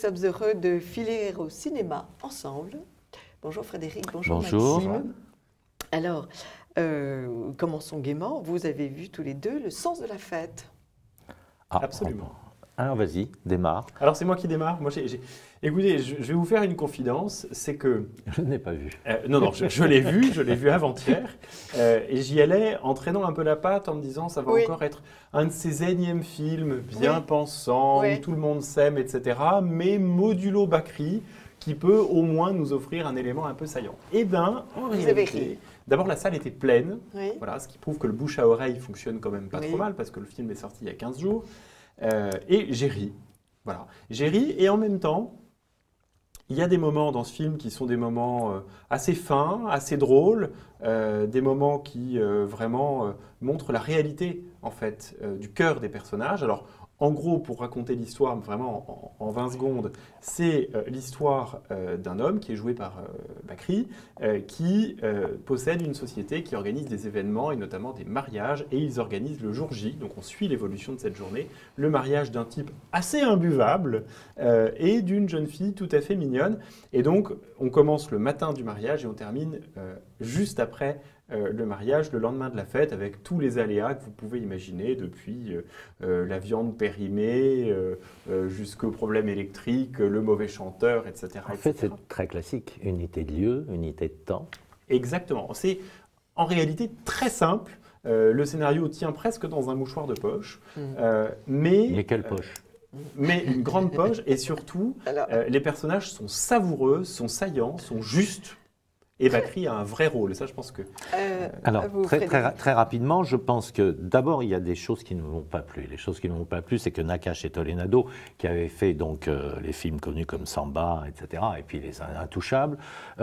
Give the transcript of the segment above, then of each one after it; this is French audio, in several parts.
sommes heureux de filer au cinéma ensemble. Bonjour Frédéric, bonjour Bonjour. Maxime. Alors, commençons gaiement. Vous avez vu tous les deux Le Sens de la fête. Ah, Absolument. Alors vas-y, démarre. Alors c'est moi qui démarre. Moi, écoutez, je vais vous faire une confidence, c'est que... Je n'ai pas vu. Non, je l'ai vu avant-hier. Et j'y allais en traînant un peu la patte, en me disant ça va Oui. encore être un de ces énièmes films bien pensants, Oui. où tout le monde s'aime, etc. Mais modulo Bacri, qui peut au moins nous offrir un élément un peu saillant. Eh bien, en Vous avez réalité, ri. d'abord la salle était pleine. Oui. Voilà, ce qui prouve que le bouche à oreille fonctionne quand même pas Oui. trop mal, parce que le film est sorti il y a 15 jours. Et j'ai ri. Voilà. J'ai ri, et en même temps, il y a des moments dans ce film qui sont des moments assez fins, assez drôles, des moments qui vraiment montrent la réalité, en fait, du cœur des personnages. Alors, en gros, pour raconter l'histoire, vraiment en 20 secondes, c'est l'histoire d'un homme qui est joué par Bacri, qui possède une société qui organise des événements et notamment des mariages, et ils organisent le jour J, donc on suit l'évolution de cette journée, le mariage d'un type assez imbuvable et d'une jeune fille tout à fait mignonne. Et donc, on commence le matin du mariage et on termine juste après le mariage, le lendemain de la fête, avec tous les aléas que vous pouvez imaginer, depuis la viande périmée jusqu'au problème électrique, le mauvais chanteur, etc. En fait, c'est très classique. Unité de lieu, unité de temps. Exactement. C'est en réalité très simple. Le scénario tient presque dans un mouchoir de poche. Mais quelle poche? Mais une grande poche, et surtout, Alors, les personnages sont savoureux, sont saillants, sont justes. Et Bacri a un vrai rôle, et ça je pense que... Alors, vous, très Frédéric. rapidement, je pense que d'abord, il y a des choses qui ne m'ont pas plu. Les choses qui ne m'ont pas plu, c'est que Nakache et Tolenado, qui avaient fait donc les films connus comme Samba, etc., et puis Les Intouchables,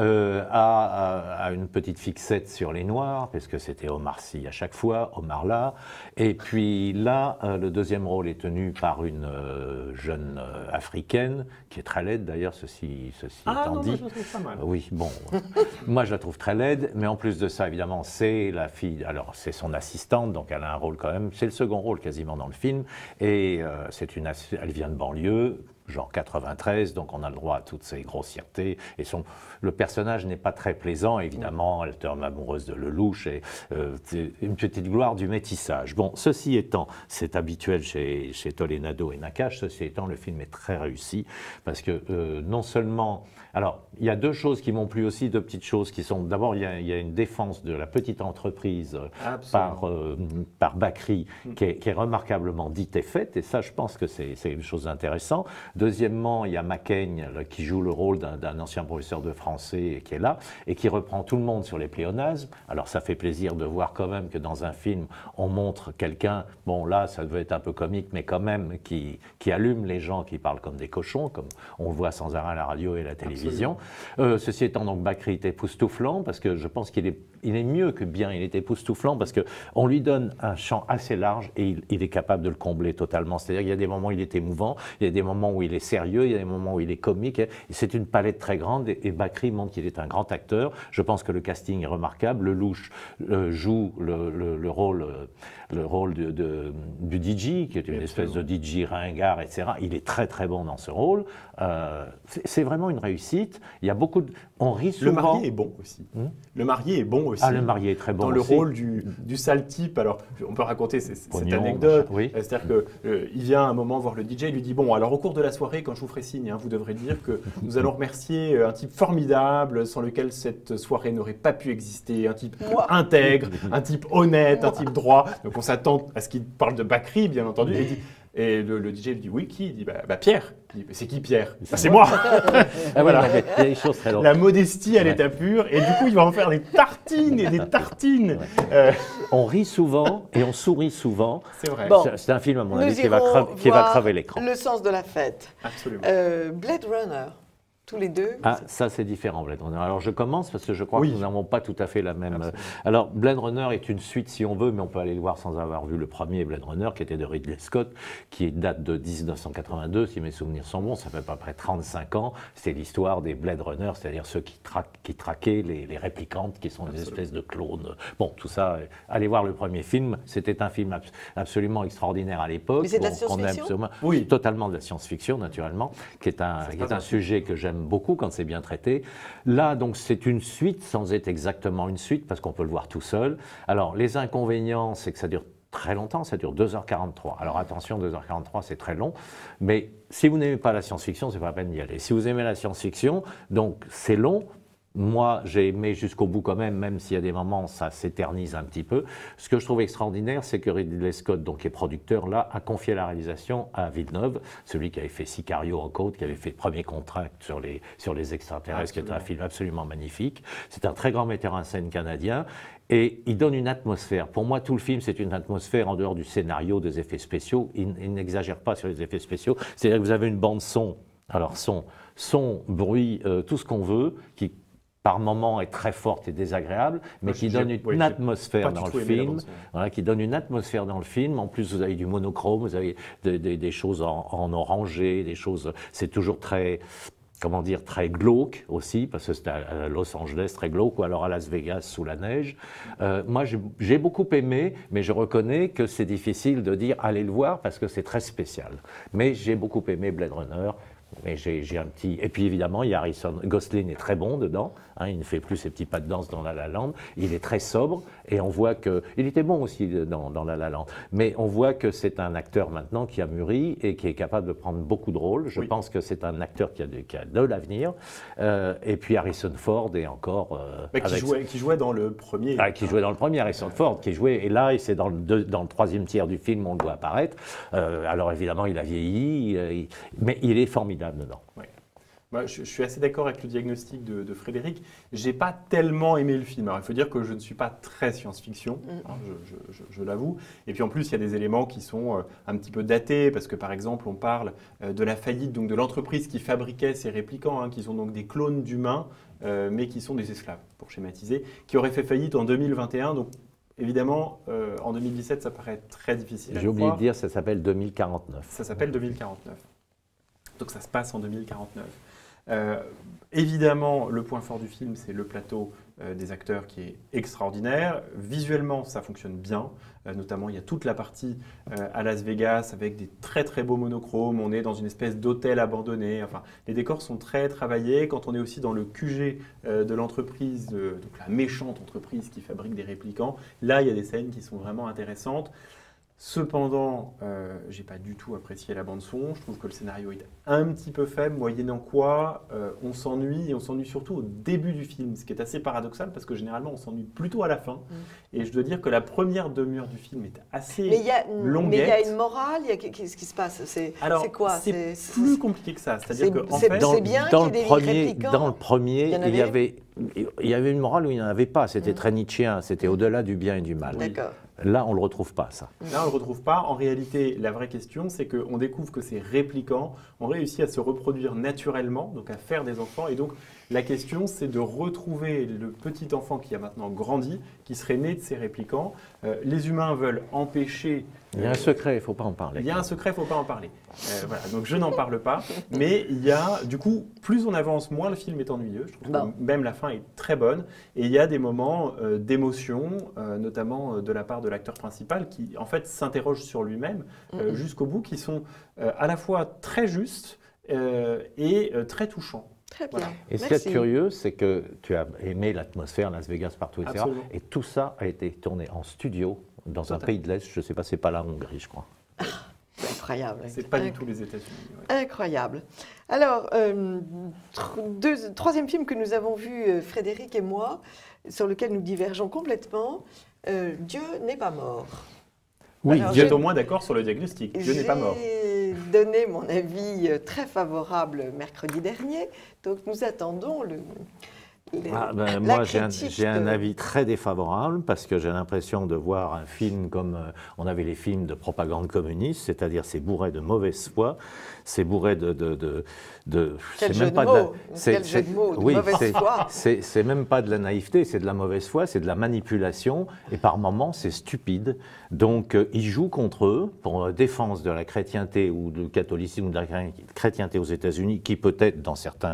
a une petite fixette sur les Noirs, parce que c'était Omar Sy à chaque fois, Omar là. Et puis là, le deuxième rôle est tenu par une jeune africaine, qui est très laide d'ailleurs, ceci étant non, dit. moi, je le trouve pas mal. Oui, bon, moi je la trouve très laide, mais en plus de ça, évidemment, c'est la fille, alors c'est son assistante, donc elle a un rôle quand même, c'est le second rôle quasiment dans le film, et elle vient de banlieue, genre 93, donc on a le droit à toutes ces grossièretés, et le personnage n'est pas très plaisant, évidemment, elle tombe amoureuse de Lelouch, et c'est une petite gloire du métissage. Bon, ceci étant, c'est habituel chez Tolenado et Nakache, ceci étant, le film est très réussi, parce que non seulement... Alors, il y a deux choses qui m'ont plu aussi, deux petites choses qui sont... D'abord, il y a une défense de la petite entreprise par Bacri qui est remarquablement dite et faite, et ça, je pense que c'est une chose intéressante. Deuxièmement, il y a Macaigne qui joue le rôle d'un ancien professeur de français et qui est là, et qui reprend tout le monde sur les pléonasmes. Alors, ça fait plaisir de voir quand même que dans un film, on montre quelqu'un, bon là, ça devait être un peu comique, mais quand même, qui allume les gens qui parlent comme des cochons, comme on le voit sans arrêt à la radio et à la télévision. Ceci étant, donc Bacri est époustouflant, parce que je pense qu'il est mieux que bien, il est époustouflant, parce qu'on lui donne un champ assez large et il est capable de le combler totalement. C'est-à-dire qu'il y a des moments où il est émouvant, il y a des moments où il est sérieux, il y a des moments où il est comique, et c'est une palette très grande, et Bacri montre qu'il est un grand acteur. Je pense que le casting est remarquable. Lelouch joue le rôle du DJ, qui est une espèce de DJ ringard, etc. Il est très très bon dans ce rôle. C'est vraiment une réussite. Il y a beaucoup de... On rit souvent. Le marié est bon aussi. Le marié est bon aussi. Ah, le marié est très bon dans aussi. le rôle du sale type. Alors, on peut raconter cette Pognon, anecdote. machin, oui. C'est-à-dire qu'il vient un moment voir le DJ, il lui dit, bon, alors au cours de la soirée, quand je vous ferai signe, vous devrez dire que nous allons remercier un type formidable sans lequel cette soirée n'aurait pas pu exister, un type intègre, un type honnête, un type droit. Donc on s'attend à ce qu'il parle de Bacri, bien entendu. Et le DJ lui dit, oui, qui? Il dit, bah Pierre. Il dit, c'est qui Pierre? Bah, c'est moi. Ah, Voilà. il y a des choses très drôles. La modestie à l'état pur, et du coup il va en faire des tartines et des tartines. On rit souvent et on sourit souvent. C'est vrai. Bon. C'est un film, à mon Nous avis, qui va irons crever voir l'écran. Le Sens de la fête. Absolument. Blade Runner, tous les deux. Ah, ça c'est différent, Blade Runner. Alors je commence parce que je crois que nous n'avons pas tout à fait la même... Absolument. Alors Blade Runner est une suite si on veut, mais on peut aller le voir sans avoir vu le premier Blade Runner, qui était de Ridley Scott, qui date de 1982, si mes souvenirs sont bons, ça fait à peu près 35 ans. C'est l'histoire des Blade Runner, c'est-à-dire ceux qui traquaient les réplicantes, qui sont des espèces de clones. Bon, tout ça, allez voir le premier film. C'était un film absolument extraordinaire à l'époque. Mais c'est de la science-fiction ? Oui, totalement de la science-fiction, naturellement, qui est un sujet que j'aime beaucoup quand c'est bien traité. Là, donc, c'est une suite sans être exactement une suite, parce qu'on peut le voir tout seul. Alors, les inconvénients, c'est que ça dure très longtemps, ça dure 2h43. Alors attention, 2h43, c'est très long, mais si vous n'aimez pas la science-fiction, c'est pas la peine d'y aller. Si vous aimez la science-fiction, donc c'est long. Moi, j'ai aimé jusqu'au bout quand même s'il y a des moments, ça s'éternise un petit peu. Ce que je trouve extraordinaire, c'est que Ridley Scott, donc, qui est producteur, là, a confié la réalisation à Villeneuve, celui qui avait fait Sicario en côte, qui avait fait Premier Contact sur les extraterrestres, qui est un film absolument magnifique. C'est un très grand metteur en scène canadien. Et il donne une atmosphère. Pour moi, tout le film, c'est une atmosphère en dehors du scénario, des effets spéciaux. Il n'exagère pas sur les effets spéciaux. C'est-à-dire que vous avez une bande son, alors son, bruit, tout ce qu'on veut, qui par moments est très forte et désagréable, mais qui donne une atmosphère dans le film. Voilà, qui donne une atmosphère dans le film. En plus, vous avez du monochrome, vous avez des choses en orangé, des choses... C'est toujours très... comment dire, très glauque aussi, parce que c'est à Los Angeles, très glauque, ou alors à Las Vegas, sous la neige. Moi, j'ai beaucoup aimé, mais je reconnais que c'est difficile de dire « allez le voir » parce que c'est très spécial. Mais j'ai beaucoup aimé Blade Runner, mais j'ai un petit... Et puis évidemment, il y a Gosling est très bon dedans, hein, il ne fait plus ses petits pas de danse dans La La Land, il est très sobre, et on voit que... Il était bon aussi dans La La Land, mais on voit que c'est un acteur maintenant qui a mûri et qui est capable de prendre beaucoup de rôles. Je pense que c'est un acteur qui a de l'avenir. Et puis Harrison Ford est encore... qui jouait dans le premier. Qui jouait dans le premier, Harrison Ford, qui jouait... Et là, c'est dans le troisième tiers du film, on le voit apparaître. Alors évidemment, il a vieilli, mais il est formidable dedans. Ouais. Moi, je suis assez d'accord avec le diagnostic de Frédéric. J'ai pas tellement aimé le film. Alors, il faut dire que je ne suis pas très science-fiction, hein, je l'avoue. Et puis en plus, il y a des éléments qui sont un petit peu datés, parce que par exemple, on parle de la faillite donc de l'entreprise qui fabriquait ces réplicants, hein, qui sont donc des clones d'humains, mais qui sont des esclaves, pour schématiser, qui auraient fait faillite en 2021. Donc évidemment, en 2017, ça paraît très difficile. J'ai oublié de dire, ça s'appelle 2049. Ça s'appelle 2049. Donc ça se passe en 2049. Évidemment, le point fort du film, c'est le plateau des acteurs qui est extraordinaire. Visuellement, ça fonctionne bien. Notamment, il y a toute la partie à Las Vegas avec des très très beaux monochromes. On est dans une espèce d'hôtel abandonné. Enfin, les décors sont très travaillés. Quand on est aussi dans le QG de l'entreprise, donc la méchante entreprise qui fabrique des réplicants, là, il y a des scènes qui sont vraiment intéressantes. Cependant, j'ai pas du tout apprécié la bande-son. Je trouve que le scénario est un petit peu faible, moyennant quoi on s'ennuie, et on s'ennuie surtout au début du film, ce qui est assez paradoxal parce que généralement on s'ennuie plutôt à la fin. Et je dois dire que la première demi-heure du film est assez longuette. Mais il y a une morale, qu'est-ce qui se passe? C'est quoi? C'est plus compliqué que ça. C'est-à-dire que en fait, c'est bien qu'il y ait des réplicants. Dans le premier, il y avait une morale où il n'y en avait pas. C'était très nietzschéen. C'était au-delà du bien et du mal. D'accord. Là, on ne le retrouve pas, ça. Là, on ne le retrouve pas. En réalité, la vraie question, c'est qu'on découvre que ces réplicants ont réussi à se reproduire naturellement, donc à faire des enfants. Et donc, la question, c'est de retrouver le petit enfant qui a maintenant grandi, qui serait né de ces réplicants. Les humains veulent empêcher... Il y a un secret, il ne faut pas en parler. Il y a un secret, il ne faut pas en parler. Voilà, donc je n'en parle pas. Mais il y a, du coup, plus on avance, moins le film est ennuyeux. Je trouve que même la fin est très bonne. Et il y a des moments d'émotion, notamment de la part de l'acteur principal, qui en fait s'interroge sur lui-même jusqu'au bout, qui sont à la fois très justes et très touchants. Très bien. Voilà. Et ce qui est curieux, c'est que tu as aimé l'atmosphère, Las Vegas, partout, etc. Absolument. Et tout ça a été tourné en studio dans un pays de l'Est. Je ne sais pas, c'est pas la Hongrie, je crois. Incroyable. C'est pas du tout les États-Unis. Ouais. Incroyable. Alors, troisième film que nous avons vu, Frédéric et moi, sur lequel nous divergeons complètement, Dieu n'est pas mort. Oui, vous êtes au moins d'accord sur le diagnostic. Dieu n'est pas mort. J'ai donné mon avis très favorable mercredi dernier, donc nous attendons Moi, j'ai un avis très défavorable parce que j'ai l'impression de voir un film comme on avait les films de propagande communiste, c'est-à-dire c'est bourré de mauvaise foi, c'est bourré Quel jeu de mots, oui, mauvaise foi. C'est même pas de la naïveté, c'est de la mauvaise foi, c'est de la manipulation et par moments c'est stupide. Donc ils jouent contre eux pour la défense de la chrétienté ou du catholicisme ou de la chrétienté aux États-Unis, qui peut-être dans certaines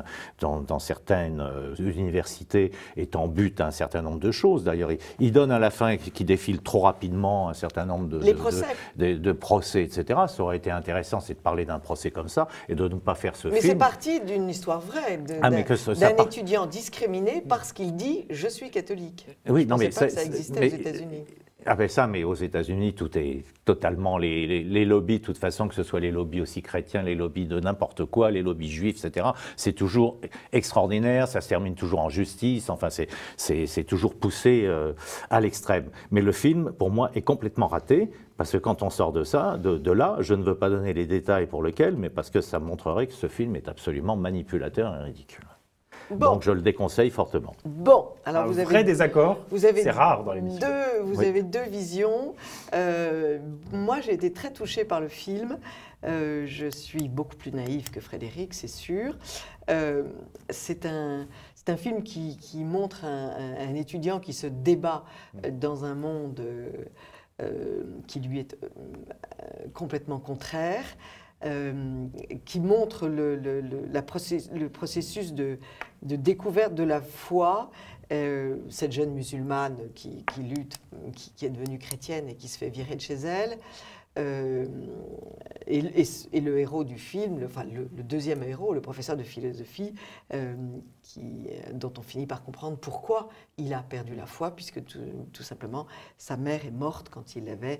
universités est en but à un certain nombre de choses. D'ailleurs, ils donnent à la fin qui défilent trop rapidement un certain nombre de procès, etc. Ça aurait été intéressant, c'est de parler d'un procès comme ça et de ne pas faire ce film. Mais c'est parti d'une histoire vraie, d'un étudiant discriminé parce qu'il dit « je suis catholique ». Oui, je ne pensais pas que ça existait aux États-Unis. Ah ben ça, mais aux États-Unis, tout est totalement les lobbies, de toute façon, que ce soit les lobbies aussi chrétiens, les lobbies de n'importe quoi, les lobbies juifs, etc. C'est toujours extraordinaire, ça se termine toujours en justice, enfin c'est toujours poussé à l'extrême. Mais le film, pour moi, est complètement raté, parce que quand on sort de ça, de là, je ne veux pas donner les détails pour lequel, mais parce que ça montrerait que ce film est absolument manipulateur et ridicule. Bon. Donc je le déconseille fortement. Bon, alors vous avez vrai désaccord. C'est rare dans l'émission. Vous avez deux visions. Moi, j'ai été très touchée par le film. Je suis beaucoup plus naïve que Frédéric, c'est sûr. C'est un film qui montre un étudiant qui se débat dans un monde qui lui est complètement contraire. Qui montre le processus de découverte de la foi, cette jeune musulmane qui lutte, qui est devenue chrétienne et qui se fait virer de chez elle. Et le héros du film, le deuxième héros, le professeur de philosophie, dont on finit par comprendre pourquoi il a perdu la foi, puisque tout simplement, sa mère est morte quand il avait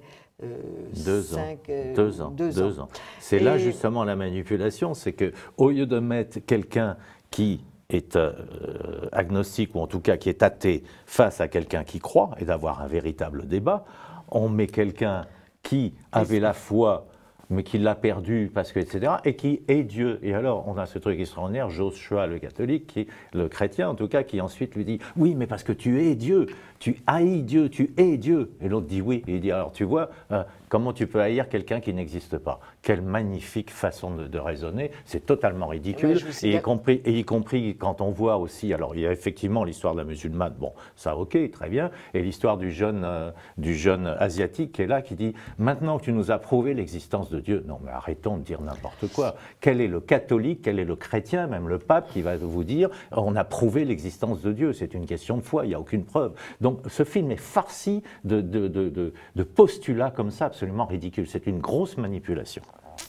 2 ans. C'est là justement la manipulation, c'est qu'au lieu de mettre quelqu'un qui est agnostique, ou en tout cas qui est athée, face à quelqu'un qui croit, et d'avoir un véritable débat, on met quelqu'un qui avait la foi, mais qui l'a perdu, parce que, etc., et qui est Dieu. Et alors, on a ce truc extraordinaire, Joshua le catholique, le chrétien en tout cas, qui ensuite lui dit « Oui, mais parce que tu es Dieu, tu haïs Dieu, tu es Dieu ». Et l'autre dit « Oui ». Et il dit « Alors, tu vois, comment tu peux haïr quelqu'un qui n'existe pas ?» Quelle magnifique façon de raisonner, c'est totalement ridicule, et y compris quand on voit aussi, alors il y a effectivement l'histoire de la musulmane, bon, ça ok, très bien, et l'histoire du jeune asiatique qui est là, qui dit « Maintenant que tu nous as prouvé l'existence de Dieu », non mais arrêtons de dire n'importe quoi, quel est le catholique, quel est le chrétien, même le pape qui va vous dire « On a prouvé l'existence de Dieu », c'est une question de foi, il n'y a aucune preuve. Donc ce film est farci de postulats comme ça, absolument ridicules, c'est une grosse manipulation.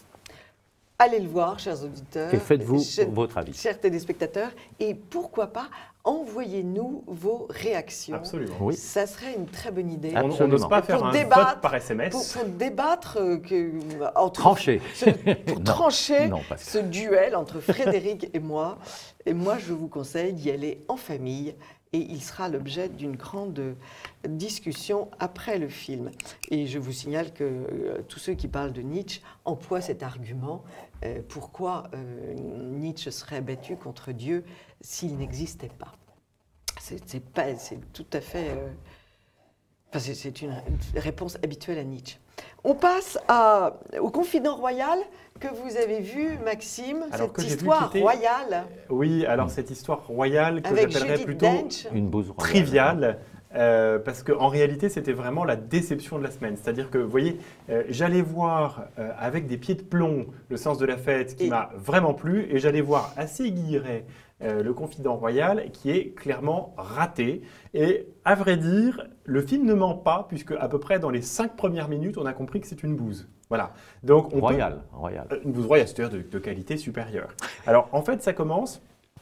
Allez le voir, chers auditeurs. Et faites-vous votre avis. Chers téléspectateurs, et pourquoi pas, envoyez-nous vos réactions. Absolument. Oui. Ça serait une très bonne idée. On n'ose pas faire un vote par SMS. Pour débattre, trancher. Pour trancher ce duel entre Frédéric et moi. Et moi, je vous conseille d'y aller en famille. Et il sera l'objet d'une grande discussion après le film. Et je vous signale que tous ceux qui parlent de Nietzsche emploient cet argument. Pourquoi Nietzsche serait battu contre Dieu s'il n'existait pas? C'est tout à fait... c'est une réponse habituelle à Nietzsche. On passe au Confident Royal que vous avez vu, Maxime, cette histoire royale. Oui, alors cette histoire royale que j'appellerais plutôt une bouse triviale. Parce qu'en réalité, c'était vraiment la déception de la semaine. C'est-à-dire que, vous voyez, j'allais voir avec des pieds de plomb Le Sens de la Fête, qui m'a vraiment plu, et j'allais voir assez Guilleret, Le Confident Royal, qui est clairement raté. Et à vrai dire, le film ne ment pas, puisque à peu près dans les 5 premières minutes, on a compris que c'est une bouse. Voilà. Donc royale. Une bouse royale, c'est-à-dire de qualité supérieure. Alors, en fait, ça commence...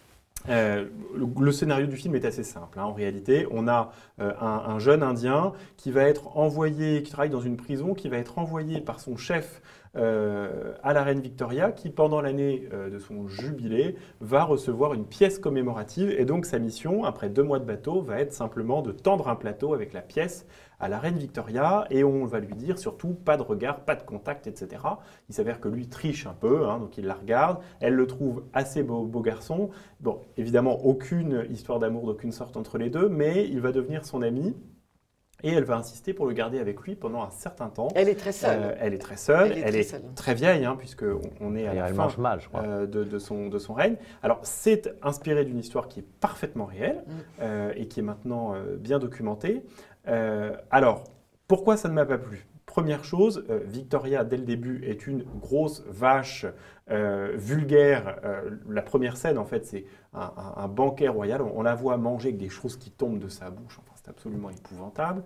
le scénario du film est assez simple. En réalité, on a un jeune Indien qui va être envoyé, qui travaille dans une prison, qui va être envoyé par son chef à la reine Victoria, qui pendant l'année de son jubilé va recevoir une pièce commémorative. Et donc sa mission, après 2 mois de bateau, va être simplement de tendre un plateau avec la pièce à la reine Victoria et on va lui dire surtout pas de regard, pas de contact, etc. Il s'avère que lui triche un peu, hein, donc il la regarde, elle le trouve assez beau garçon. Bon, évidemment, aucune histoire d'amour d'aucune sorte entre les deux, mais il va devenir son ami. Et elle va insister pour le garder avec lui pendant un certain temps. Elle est très seule. Elle est très seule. Elle est très vieille, hein, puisqu'on est à la fin mal, je crois. de son règne. Alors, c'est inspiré d'une histoire qui est parfaitement réelle et qui est maintenant bien documentée. Alors, pourquoi ça ne m'a pas plu ? Première chose, Victoria, dès le début, est une grosse vache vulgaire. La première scène, en fait, c'est un banquet royal. On la voit manger avec des choses qui tombent de sa bouche. Enfin, c'est absolument épouvantable.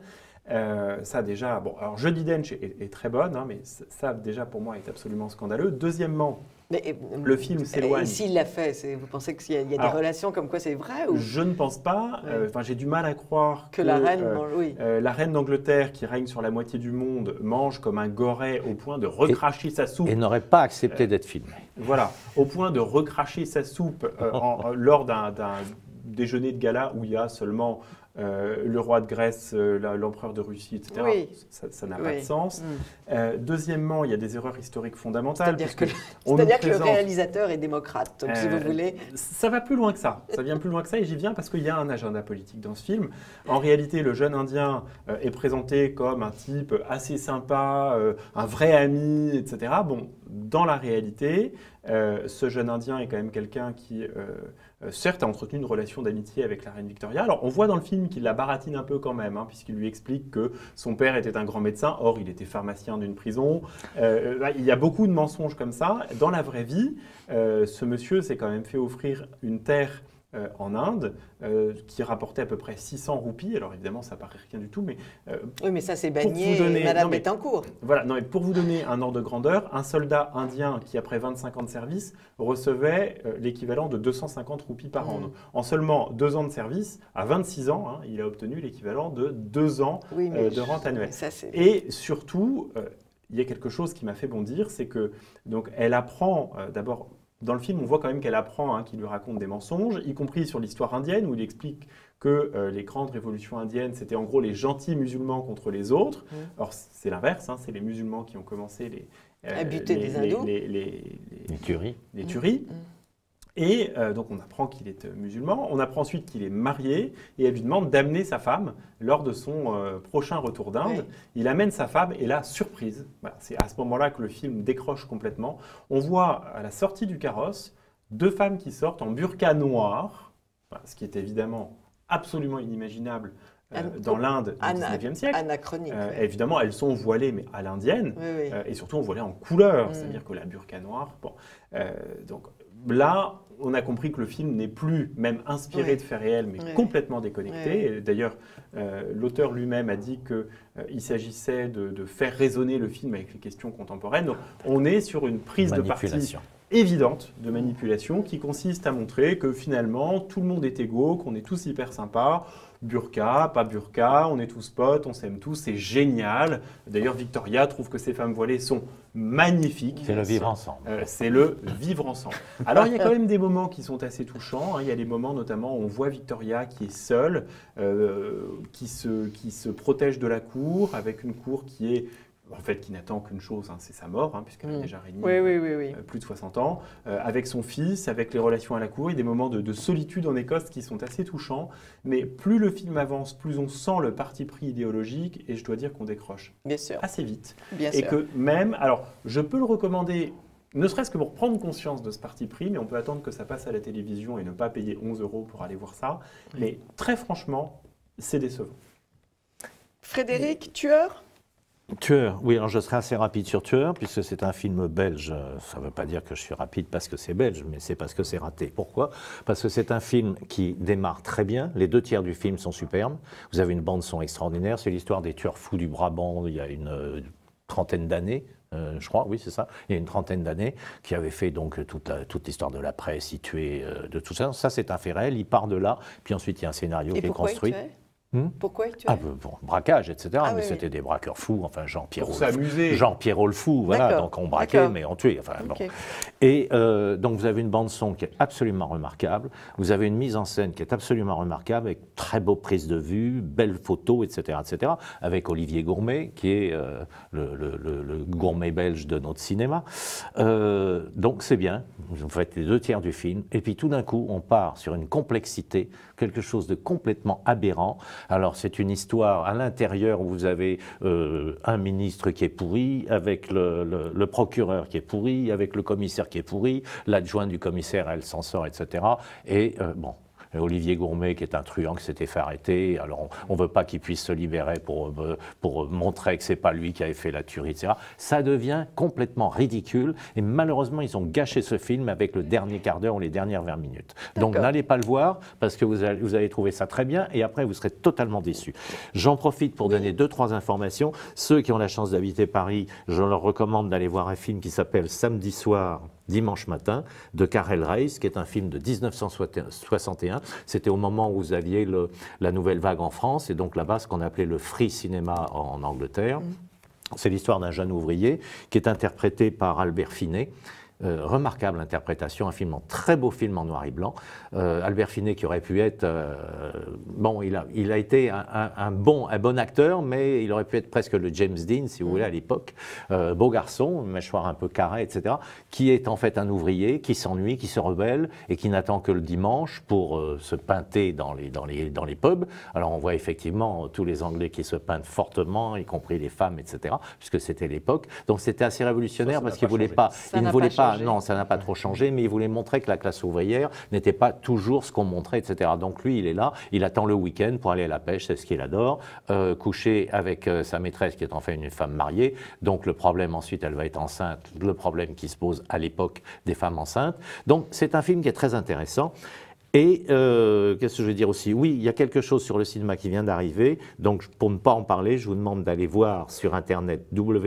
Ça déjà, bon, alors Judi Dench est très bonne, hein, mais ça déjà pour moi est absolument scandaleux. Deuxièmement, le film s'éloigne. Et s'il l'a fait, vous pensez qu'il y a des relations comme quoi c'est vrai ou... Je ne pense pas. Enfin, j'ai du mal à croire que la reine, la reine d'Angleterre, qui règne sur la moitié du monde, mange comme un goret au point de recracher sa soupe. Et n'aurait pas accepté d'être filmé. Voilà, au point de recracher sa soupe lors d'un déjeuner de gala où il y a seulement le roi de Grèce, l'empereur de Russie, etc. Oui. Ça n'a pas de sens. Deuxièmement, il y a des erreurs historiques fondamentales. C'est-à-dire que le réalisateur est démocrate, donc si vous voulez... Ça va plus loin que ça. Ça vient plus loin que ça et j'y viens parce qu'il y a un agenda politique dans ce film. En réalité, le jeune Indien est présenté comme un type assez sympa, un vrai ami, etc. Bon, dans la réalité, ce jeune Indien est quand même quelqu'un qui... certes, a entretenu une relation d'amitié avec la reine Victoria. Alors, on voit dans le film qu'il la baratine un peu quand même, hein, puisqu'il lui explique que son père était un grand médecin. Or, il était pharmacien d'une prison. Il y a beaucoup de mensonges comme ça. Dans la vraie vie, ce monsieur s'est quand même fait offrir une terre en Inde qui rapportait à peu près 600 roupies. Alors évidemment, ça paraît rien du tout, mais... oui, mais ça c'est Bagné, Madame Bettencourt. Voilà, non, mais pour vous donner un ordre de grandeur, un soldat indien qui, après 25 ans de service, recevait l'équivalent de 250 roupies par an. Donc, en seulement 2 ans de service, à 26 ans, hein, il a obtenu l'équivalent de 2 ans de rente annuelle. Et surtout, il y a quelque chose qui m'a fait bondir, c'est que donc, elle apprend d'abord... Dans le film, on voit quand même qu'elle apprend, hein, qu'il lui raconte des mensonges, y compris sur l'histoire indienne, où il explique que les grandes révolutions indiennes, c'était en gros les gentils musulmans contre les autres. Or, c'est l'inverse, hein, c'est les musulmans qui ont commencé à buter des hindous. Les tueries. Les tueries. Et donc, on apprend qu'il est musulman. On apprend ensuite qu'il est marié et elle lui demande d'amener sa femme lors de son prochain retour d'Inde. Il amène sa femme et là, surprise, voilà, c'est à ce moment-là que le film décroche complètement. On voit à la sortie du carrosse 2 femmes qui sortent en burqa noir, voilà, ce qui est évidemment absolument inimaginable dans l'Inde du 19e siècle. Anachronique. Évidemment, elles sont voilées, mais à l'indienne, et surtout voilées en couleur, c'est-à-dire que la burqa noire... Bon, donc là, on a compris que le film n'est plus même inspiré de faits réels, mais complètement déconnecté. D'ailleurs, l'auteur lui-même a dit qu'il s'agissait de faire résonner le film avec les questions contemporaines. Donc, on est sur une prise de parti évidente de manipulation qui consiste à montrer que finalement, tout le monde est égaux, qu'on est tous hyper sympas. Burqa, pas burqa, on est tous potes, on s'aime tous, c'est génial. D'ailleurs, Victoria trouve que ces femmes voilées sont magnifiques. C'est le vivre ensemble. C'est le vivre ensemble. Alors, il y a quand même des moments qui sont assez touchants. Hein. Il y a des moments, notamment, où on voit Victoria qui est seule, qui se protège de la cour, avec une cour qui est... En fait, qui n'attend qu'une chose, hein, c'est sa mort, hein, puisqu'elle a déjà régné plus de 60 ans, avec son fils, avec les relations à la cour. Il y a des moments de solitude en Écosse qui sont assez touchants, mais plus le film avance, plus on sent le parti pris idéologique, et je dois dire qu'on décroche assez vite. Et que même, alors, je peux le recommander, ne serait-ce que pour prendre conscience de ce parti pris, mais on peut attendre que ça passe à la télévision et ne pas payer 11 € pour aller voir ça. Mais très franchement, c'est décevant. Frédéric, Tueur ? Tueur, oui, alors je serai assez rapide sur Tueur, puisque c'est un film belge. Ça ne veut pas dire que je suis rapide parce que c'est belge, mais c'est parce que c'est raté. Pourquoi ? Parce que c'est un film qui démarre très bien, les 2 tiers du film sont superbes, vous avez une bande-son extraordinaire, c'est l'histoire des tueurs fous du Brabant il y a une trentaine d'années. Je crois, oui, c'est ça, il y a une trentaine d'années, qui avait fait donc toute l'histoire de la presse, située de tout ça. Ça, c'est un fait réel, il part de là, puis ensuite il y a un scénario qui est construit. Pourquoi il tuait? Bon, braquage, etc. Ah, mais oui, c'était des braqueurs fous, enfin Jean Pour s'amuser. Pierrot le fou, voilà, donc on braquait, mais on tuait. Enfin, bon. Et donc vous avez une bande-son qui est absolument remarquable, vous avez une mise en scène qui est absolument remarquable, avec très beaux prises de vue, belles photos, etc., avec Olivier Gourmet, qui est le gourmet belge de notre cinéma. Donc c'est bien, vous faites les 2/3 du film, et puis tout d'un coup, on part sur une complexité, quelque chose de complètement aberrant. Alors c'est une histoire à l'intérieur où vous avez un ministre qui est pourri, avec le procureur qui est pourri, avec le commissaire qui est pourri, l'adjoint du commissaire, elle s'en sort, etc. Et bon... Olivier Gourmet, qui est un truand, qui s'était fait arrêter. Alors, on ne veut pas qu'il puisse se libérer pour montrer que ce n'est pas lui qui avait fait la tuerie, etc. Ça devient complètement ridicule. Et malheureusement, ils ont gâché ce film avec le dernier quart d'heure ou les dernières 20 minutes. Donc, n'allez pas le voir, parce que vous allez trouver ça très bien, et après, vous serez totalement déçus. J'en profite pour donner 2-3 informations. Ceux qui ont la chance d'habiter Paris, je leur recommande d'aller voir un film qui s'appelle Samedi soir, dimanche matin, de Karel Reisz, qui est un film de 1961. C'était au moment où vous aviez la nouvelle vague en France, et donc là-bas, ce qu'on appelait le free cinéma en Angleterre. C'est l'histoire d'un jeune ouvrier qui est interprété par Albert Finet. Remarquable interprétation, un très beau film en noir et blanc. Albert Finet qui aurait pu être... bon, il a été un bon acteur, mais il aurait pu être presque le James Dean, si vous voulez, à l'époque. Beau garçon, mâchoire un peu carrée, etc., qui est en fait un ouvrier, qui s'ennuie, qui se rebelle, et qui n'attend que le dimanche pour se peinter dans les pubs. Alors on voit effectivement tous les Anglais qui se peintent fortement, y compris les femmes, etc., puisque c'était l'époque. Donc c'était assez révolutionnaire parce qu'il ne voulait pas... Non, ça n'a pas trop changé, mais il voulait montrer que la classe ouvrière n'était pas toujours ce qu'on montrait, etc. Donc lui, il est là, il attend le week-end pour aller à la pêche, c'est ce qu'il adore, coucher avec sa maîtresse qui est en fait une femme mariée. Donc le problème ensuite, elle va être enceinte, le problème qui se pose à l'époque des femmes enceintes. Donc c'est un film qui est très intéressant. Et qu'est-ce que je veux dire aussi? Oui, il y a quelque chose sur le cinéma qui vient d'arriver. Donc, pour ne pas en parler, je vous demande d'aller voir sur Internet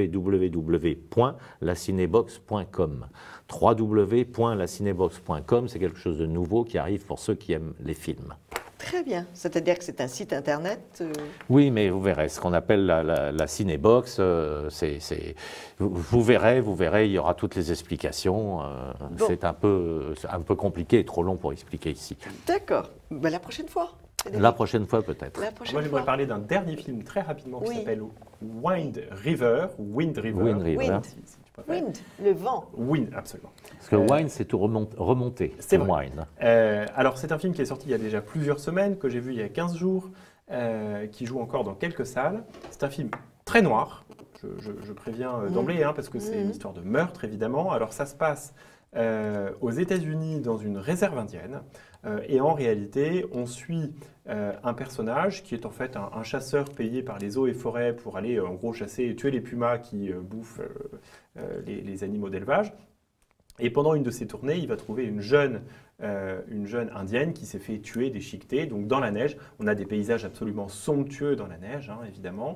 www.lacinebox.com. www.lacinebox.com, c'est quelque chose de nouveau qui arrive pour ceux qui aiment les films. Très bien. C'est-à-dire que c'est un site Internet Oui, mais vous verrez, ce qu'on appelle la Cinébox, vous verrez, il y aura toutes les explications. Bon. C'est un peu compliqué et trop long pour expliquer ici. D'accord. Ben, la prochaine fois. La prochaine fois, peut-être. Moi, j'aimerais parler d'un dernier film très rapidement qui s'appelle Wind River. Wind, le vent. Wind, absolument. Parce que wine, c'est tout remonter. C'est wine. Alors, c'est un film qui est sorti il y a déjà plusieurs semaines, que j'ai vu il y a 15 jours, qui joue encore dans quelques salles. C'est un film très noir, je préviens d'emblée, parce que c'est une histoire de meurtre, évidemment. Alors, ça se passe aux États-Unis, dans une réserve indienne. Et en réalité, on suit un personnage qui est en fait un chasseur payé par les eaux et forêts pour aller en gros chasser et tuer les pumas qui bouffent les animaux d'élevage. Et pendant une de ses tournées, il va trouver une jeune indienne qui s'est fait tuer, déchiquetée. Donc dans la neige, on a des paysages absolument somptueux dans la neige, évidemment.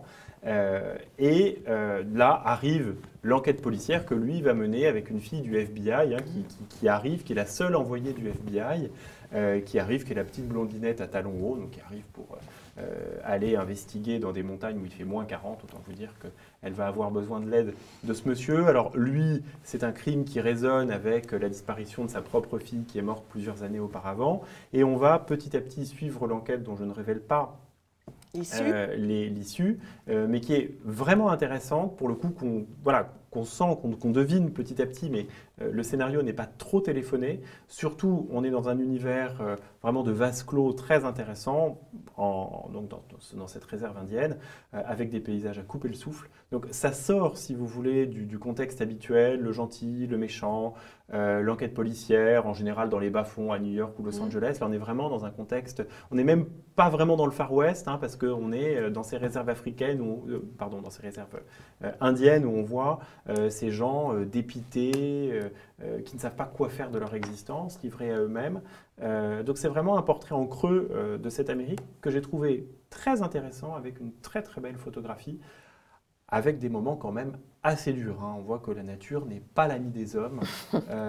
Là arrive l'enquête policière que lui va mener avec une fille du FBI qui arrive, qui est la seule envoyée du FBI, qui arrive, qui est la petite blondinette à talons hauts, donc qui arrive pour aller investiguer dans des montagnes où il fait moins 40, autant vous dire qu'elle va avoir besoin de l'aide de ce monsieur. Alors lui, c'est un crime qui résonne avec la disparition de sa propre fille qui est morte plusieurs années auparavant, et on va petit à petit suivre l'enquête dont je ne révèle pas l'issue, mais qui est vraiment intéressante pour le coup, qu'on sent, qu'on devine petit à petit, mais le scénario n'est pas trop téléphoné. Surtout, on est dans un univers vraiment de vase clos très intéressant, donc dans cette réserve indienne, avec des paysages à couper le souffle. Donc ça sort, si vous voulez, du contexte habituel, le gentil, le méchant, l'enquête policière, en général dans les bas-fonds à New York ou Los Angeles. Là, on est vraiment dans un contexte, on n'est même pas vraiment dans le Far West, parce qu'on est dans ces réserves africaines, dans ces réserves indiennes, où on voit ces gens dépités, qui ne savent pas quoi faire de leur existence, livrés à eux-mêmes. Donc c'est vraiment un portrait en creux de cette Amérique que j'ai trouvé très intéressant, avec une très très belle photographie, avec des moments quand même assez durs. On voit que la nature n'est pas l'amie des hommes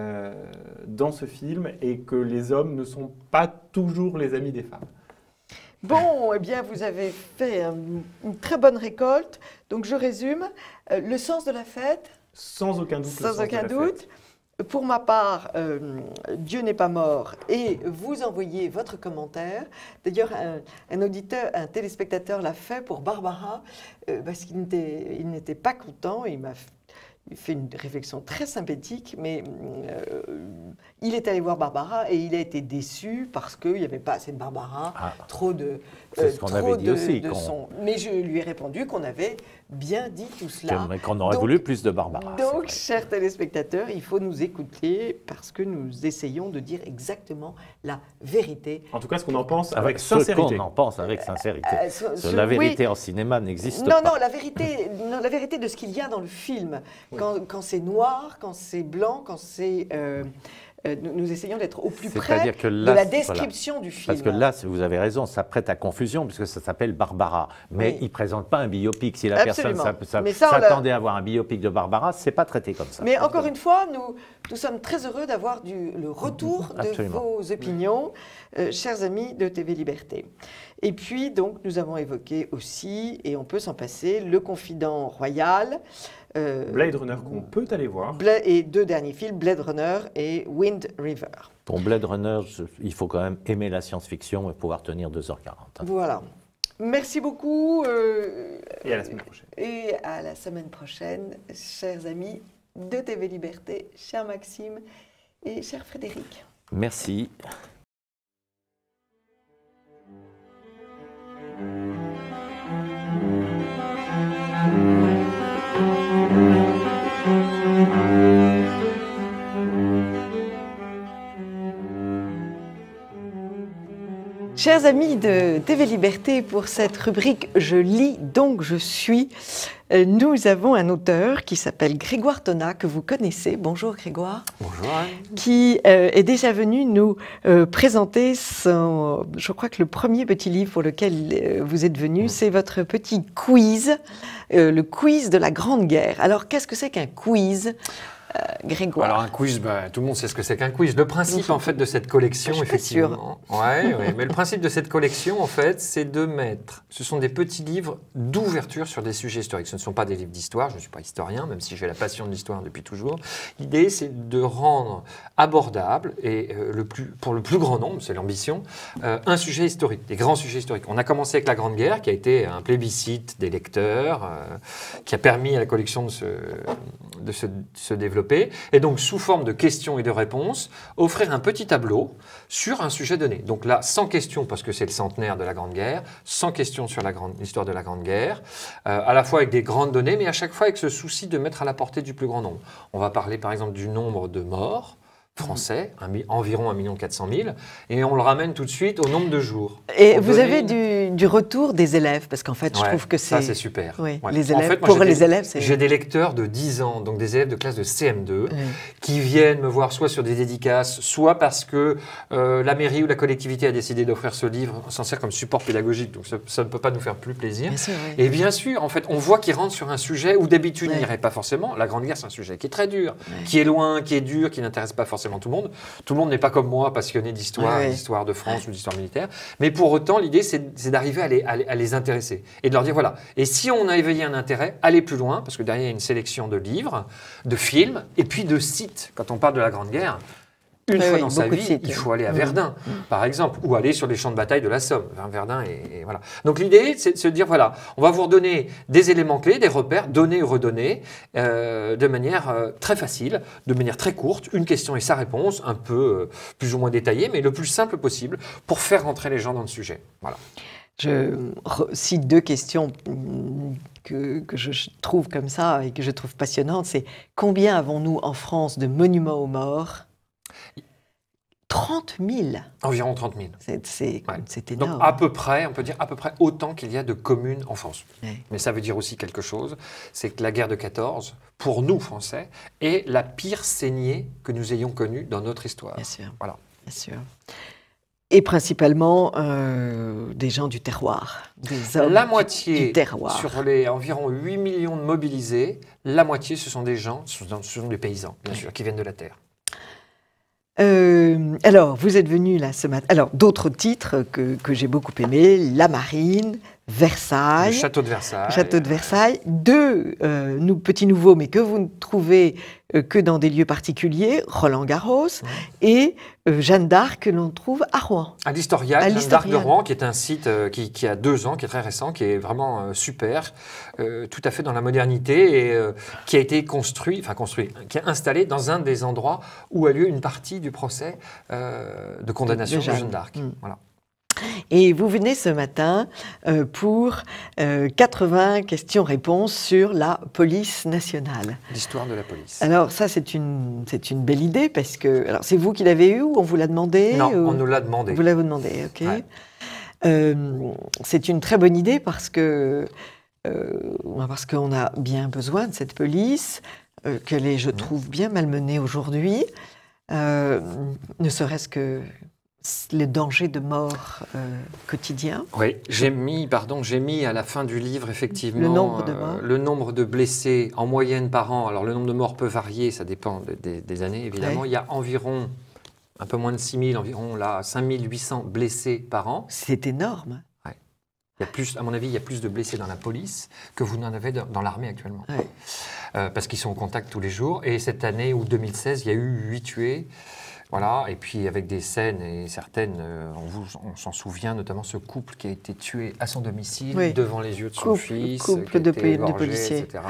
dans ce film, et que les hommes ne sont pas toujours les amis des femmes. Bon, eh bien, vous avez fait une très bonne récolte. Donc, je résume. Le sens de la fête. Sans aucun doute. Sans aucun doute. Pour ma part, Dieu n'est pas mort, et vous envoyez votre commentaire. D'ailleurs, un auditeur, un téléspectateur l'a fait pour Barbara, parce qu'il n'était pas content. Il m'a fait une réflexion très sympathique, mais il est allé voir Barbara et il a été déçu parce qu'il n'y avait pas assez de Barbara, trop de... C'est ce qu'on avait dit aussi. Mais je lui ai répondu qu'on avait bien dit tout cela. Mais qu'on aurait voulu plus de Barbara. Donc, chers téléspectateurs, il faut nous écouter parce que nous essayons de dire exactement la vérité. En tout cas, ce qu'on en pense avec sincérité. Ce qu'on en pense avec sincérité. La vérité en cinéma n'existe pas. Non, la vérité de ce qu'il y a dans le film. Oui. Quand c'est noir, quand c'est blanc, quand c'est... nous essayons d'être au plus près de la description du film. Parce que là, vous avez raison, ça prête à confusion, puisque ça s'appelle Barbara. Mais il ne présente pas un biopic. Si la personne s'attendait à voir un biopic de Barbara, ce n'est pas traité comme ça. Mais encore une fois, nous sommes très heureux d'avoir le retour de vos opinions, chers amis de TV Liberté. Et puis, donc, nous avons évoqué aussi, et on peut s'en passer, Le Confident Royal. Blade Runner qu'on peut aller voir. Et 2 derniers films, Blade Runner et Wind River. Pour Blade Runner, il faut quand même aimer la science-fiction et pouvoir tenir 2h40. Voilà. Merci beaucoup. Et à la semaine prochaine. Et à la semaine prochaine, chers amis de TV Liberté, cher Maxime et cher Frédéric. Merci. Chers amis de TV Liberté, pour cette rubrique « Je lis, donc je suis », nous avons un auteur qui s'appelle Grégoire Tonnat, que vous connaissez. Bonjour Grégoire. Bonjour. Qui est déjà venu nous présenter je crois que le premier petit livre pour lequel vous êtes venu, c'est votre petit quiz, le quiz de la Grande Guerre. Alors, qu'est-ce que c'est qu'un quiz Grégoire. Alors un quiz, tout le monde sait ce que c'est qu'un quiz. Le principe en fait de cette collection, effectivement, mais le principe de cette collection en fait, c'est de mettre. Ce sont des petits livres d'ouverture sur des sujets historiques. Ce ne sont pas des livres d'histoire. Je ne suis pas historien, même si j'ai la passion de l'histoire depuis toujours. L'idée, c'est de rendre abordable et pour le plus grand nombre, c'est l'ambition, un sujet historique, des grands sujets historiques. On a commencé avec la Grande Guerre, qui a été un plébiscite des lecteurs, qui a permis à la collection de se développer. Et donc, sous forme de questions et de réponses, offrir un petit tableau sur un sujet donné. Donc là, 100 questions, parce que c'est le centenaire de la Grande Guerre, 100 questions sur l'histoire de la Grande Guerre, à la fois avec des grandes données, mais à chaque fois avec ce souci de mettre à la portée du plus grand nombre. On va parler par exemple du nombre de morts français, environ 1 400 000, et on le ramène tout de suite au nombre de jours. Et vous avez du retour des élèves, parce qu'en fait, je trouve que c'est... Ça, c'est super. Oui, les élèves, en fait, moi, les élèves, c'est... J'ai des lecteurs de 10 ans, donc des élèves de classe de CM2, qui viennent me voir soit sur des dédicaces, soit parce que la mairie ou la collectivité a décidé d'offrir ce livre, on s'en sert comme support pédagogique, donc ça ne peut pas nous faire plus plaisir. Et bien sûr, en fait, on voit qu'ils rentrent sur un sujet où d'habitude, ils n'iraient pas forcément. La Grande Guerre, c'est un sujet qui est très dur, qui est loin, qui est dur, qui n'intéresse pas forcément tout le monde. Tout le monde n'est pas comme moi passionné d'histoire, d'histoire de France ou d'histoire militaire. Mais pour autant, l'idée, c'est d'arriver à les intéresser et de leur dire, voilà, et si on a éveillé un intérêt, allez plus loin, parce que derrière, il y a une sélection de livres, de films et puis de sites. Quand on parle de la Grande Guerre, une fois dans sa vie, il faut aller à Verdun, par exemple, ou aller sur les champs de bataille de la Somme. Verdun, et voilà. Donc l'idée, c'est de se dire, voilà, on va vous redonner des éléments clés, des repères, donner ou redonner, de manière très facile, de manière très courte, une question et sa réponse, un peu plus ou moins détaillée, mais le plus simple possible, pour faire rentrer les gens dans le sujet. Voilà. Je cite 2 questions que je trouve comme ça et que je trouve passionnantes. C'est combien avons-nous en France de monuments aux morts ? 30 000. Environ 30 000. C'est énorme. Donc à peu près, on peut dire à peu près autant qu'il y a de communes en France. Mais ça veut dire aussi quelque chose, c'est que la guerre de 14, pour nous Français, est la pire saignée que nous ayons connue dans notre histoire. Bien sûr. Voilà. Bien sûr. Et principalement des gens du terroir, des hommes la moitié, du terroir. Sur les environ 8 millions de mobilisés, la moitié ce sont des gens, ce sont des paysans, bien sûr, qui viennent de la terre. Alors, vous êtes venu là ce matin. Alors, d'autres titres que j'ai beaucoup aimés, La Marine, Versailles. Le château de Versailles. Château de Versailles. Deux petits nouveaux, mais que vous ne trouvez que dans des lieux particuliers, Roland Garros, et Jeanne d'Arc, que l'on trouve à Rouen. À l'Historial, Jeanne d'Arc de Rouen, qui est un site qui a 2 ans, qui est très récent, qui est vraiment super, tout à fait dans la modernité, et qui a été construit, qui est installé dans un des endroits où a lieu une partie du procès de condamnation de Jeanne d'Arc. Voilà. Et vous venez ce matin pour 80 questions-réponses sur la police nationale. L'histoire de la police. Alors ça, c'est une belle idée parce que... Alors c'est vous qui l'avez eu ou on vous l'a demandé? Non, ou... on nous l'a demandé. Vous l'avez demandé, ok. Ouais. C'est une très bonne idée parce qu'on a bien besoin de cette police, qu'elle est, je trouve, bien malmenée aujourd'hui, ne serait-ce que... le danger de mort quotidien. Oui, j'ai mis à la fin du livre, effectivement, le nombre de blessés en moyenne par an. Alors, le nombre de morts peut varier, ça dépend des années, évidemment. Ouais. Il y a environ, un peu moins de 6 000, environ là, 5 800 blessés par an. C'est énorme. Ouais. Il y a plus, à mon avis, il y a plus de blessés dans la police que vous n'en avez dans l'armée actuellement. Ouais. Parce qu'ils sont au contact tous les jours. Et cette année, ou 2016, il y a eu 8 tués. Voilà, et puis avec des scènes, et certaines, on s'en souvient, notamment ce couple qui a été tué à son domicile, devant les yeux de son fils, couple de policiers, etc.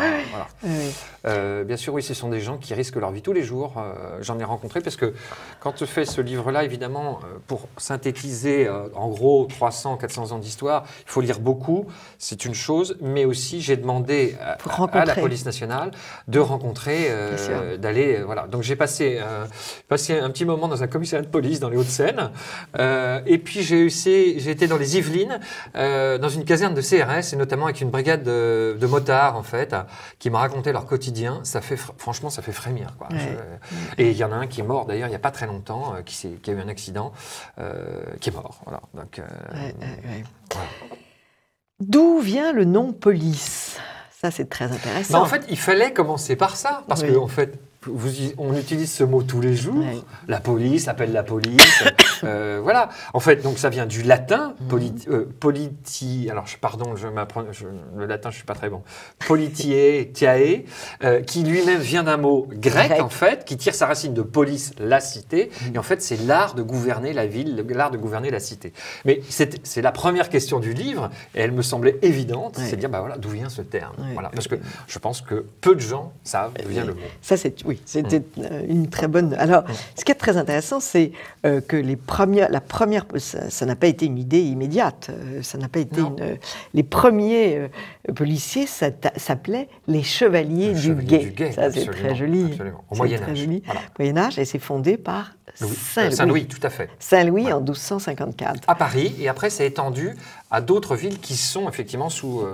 Voilà. Bien sûr, oui, ce sont des gens qui risquent leur vie tous les jours. J'en ai rencontré parce que quand on fait ce livre-là, évidemment, pour synthétiser en gros 300, 400 ans d'histoire, il faut lire beaucoup, c'est une chose, mais aussi j'ai demandé à la police nationale de rencontrer, d'aller... voilà. Donc j'ai passé un petit moment dans un commissariat de police dans les Hauts-de-Seine. Et puis j'ai été dans les Yvelines, dans une caserne de CRS, et notamment avec une brigade de motards, en fait, qui m'a raconté leur quotidien. Franchement, ça fait frémir, quoi. Ouais. Et il y en a un qui est mort, d'ailleurs, il n'y a pas très longtemps, qui a eu un accident, qui est mort. Voilà. Donc, voilà. D'où vient le nom police? Ça, c'est très intéressant. En fait, il fallait commencer par ça, parce que, en fait, on utilise ce mot tous les jours. Ouais. La police appelle la police. Voilà. En fait, donc ça vient du latin, politi. Alors, pardon, le latin, je suis pas très bon. Politiae, tiae, qui lui-même vient d'un mot grec, en fait, qui tire sa racine de polis, la cité. Et en fait, c'est l'art de gouverner la ville, l'art de gouverner la cité. Mais c'est la première question du livre, et elle me semblait évidente. C'est de dire, bah voilà, d'où vient ce terme. Voilà. Parce que je pense que peu de gens savent d'où vient le mot. Ça, oui, c'était une très bonne... Alors, ce qui est très intéressant, c'est que la première... Ça n'a pas été une idée immédiate. Ça n'a pas été les premiers policiers s'appelaient les Chevaliers du Guet. Ça, c'est très joli. Absolument. Au Moyen-Âge. Voilà. Moyen-Âge, et c'est fondé par Saint-Louis, tout à fait. Saint-Louis en 1254. À Paris, et après, ça a étendu à d'autres villes qui sont effectivement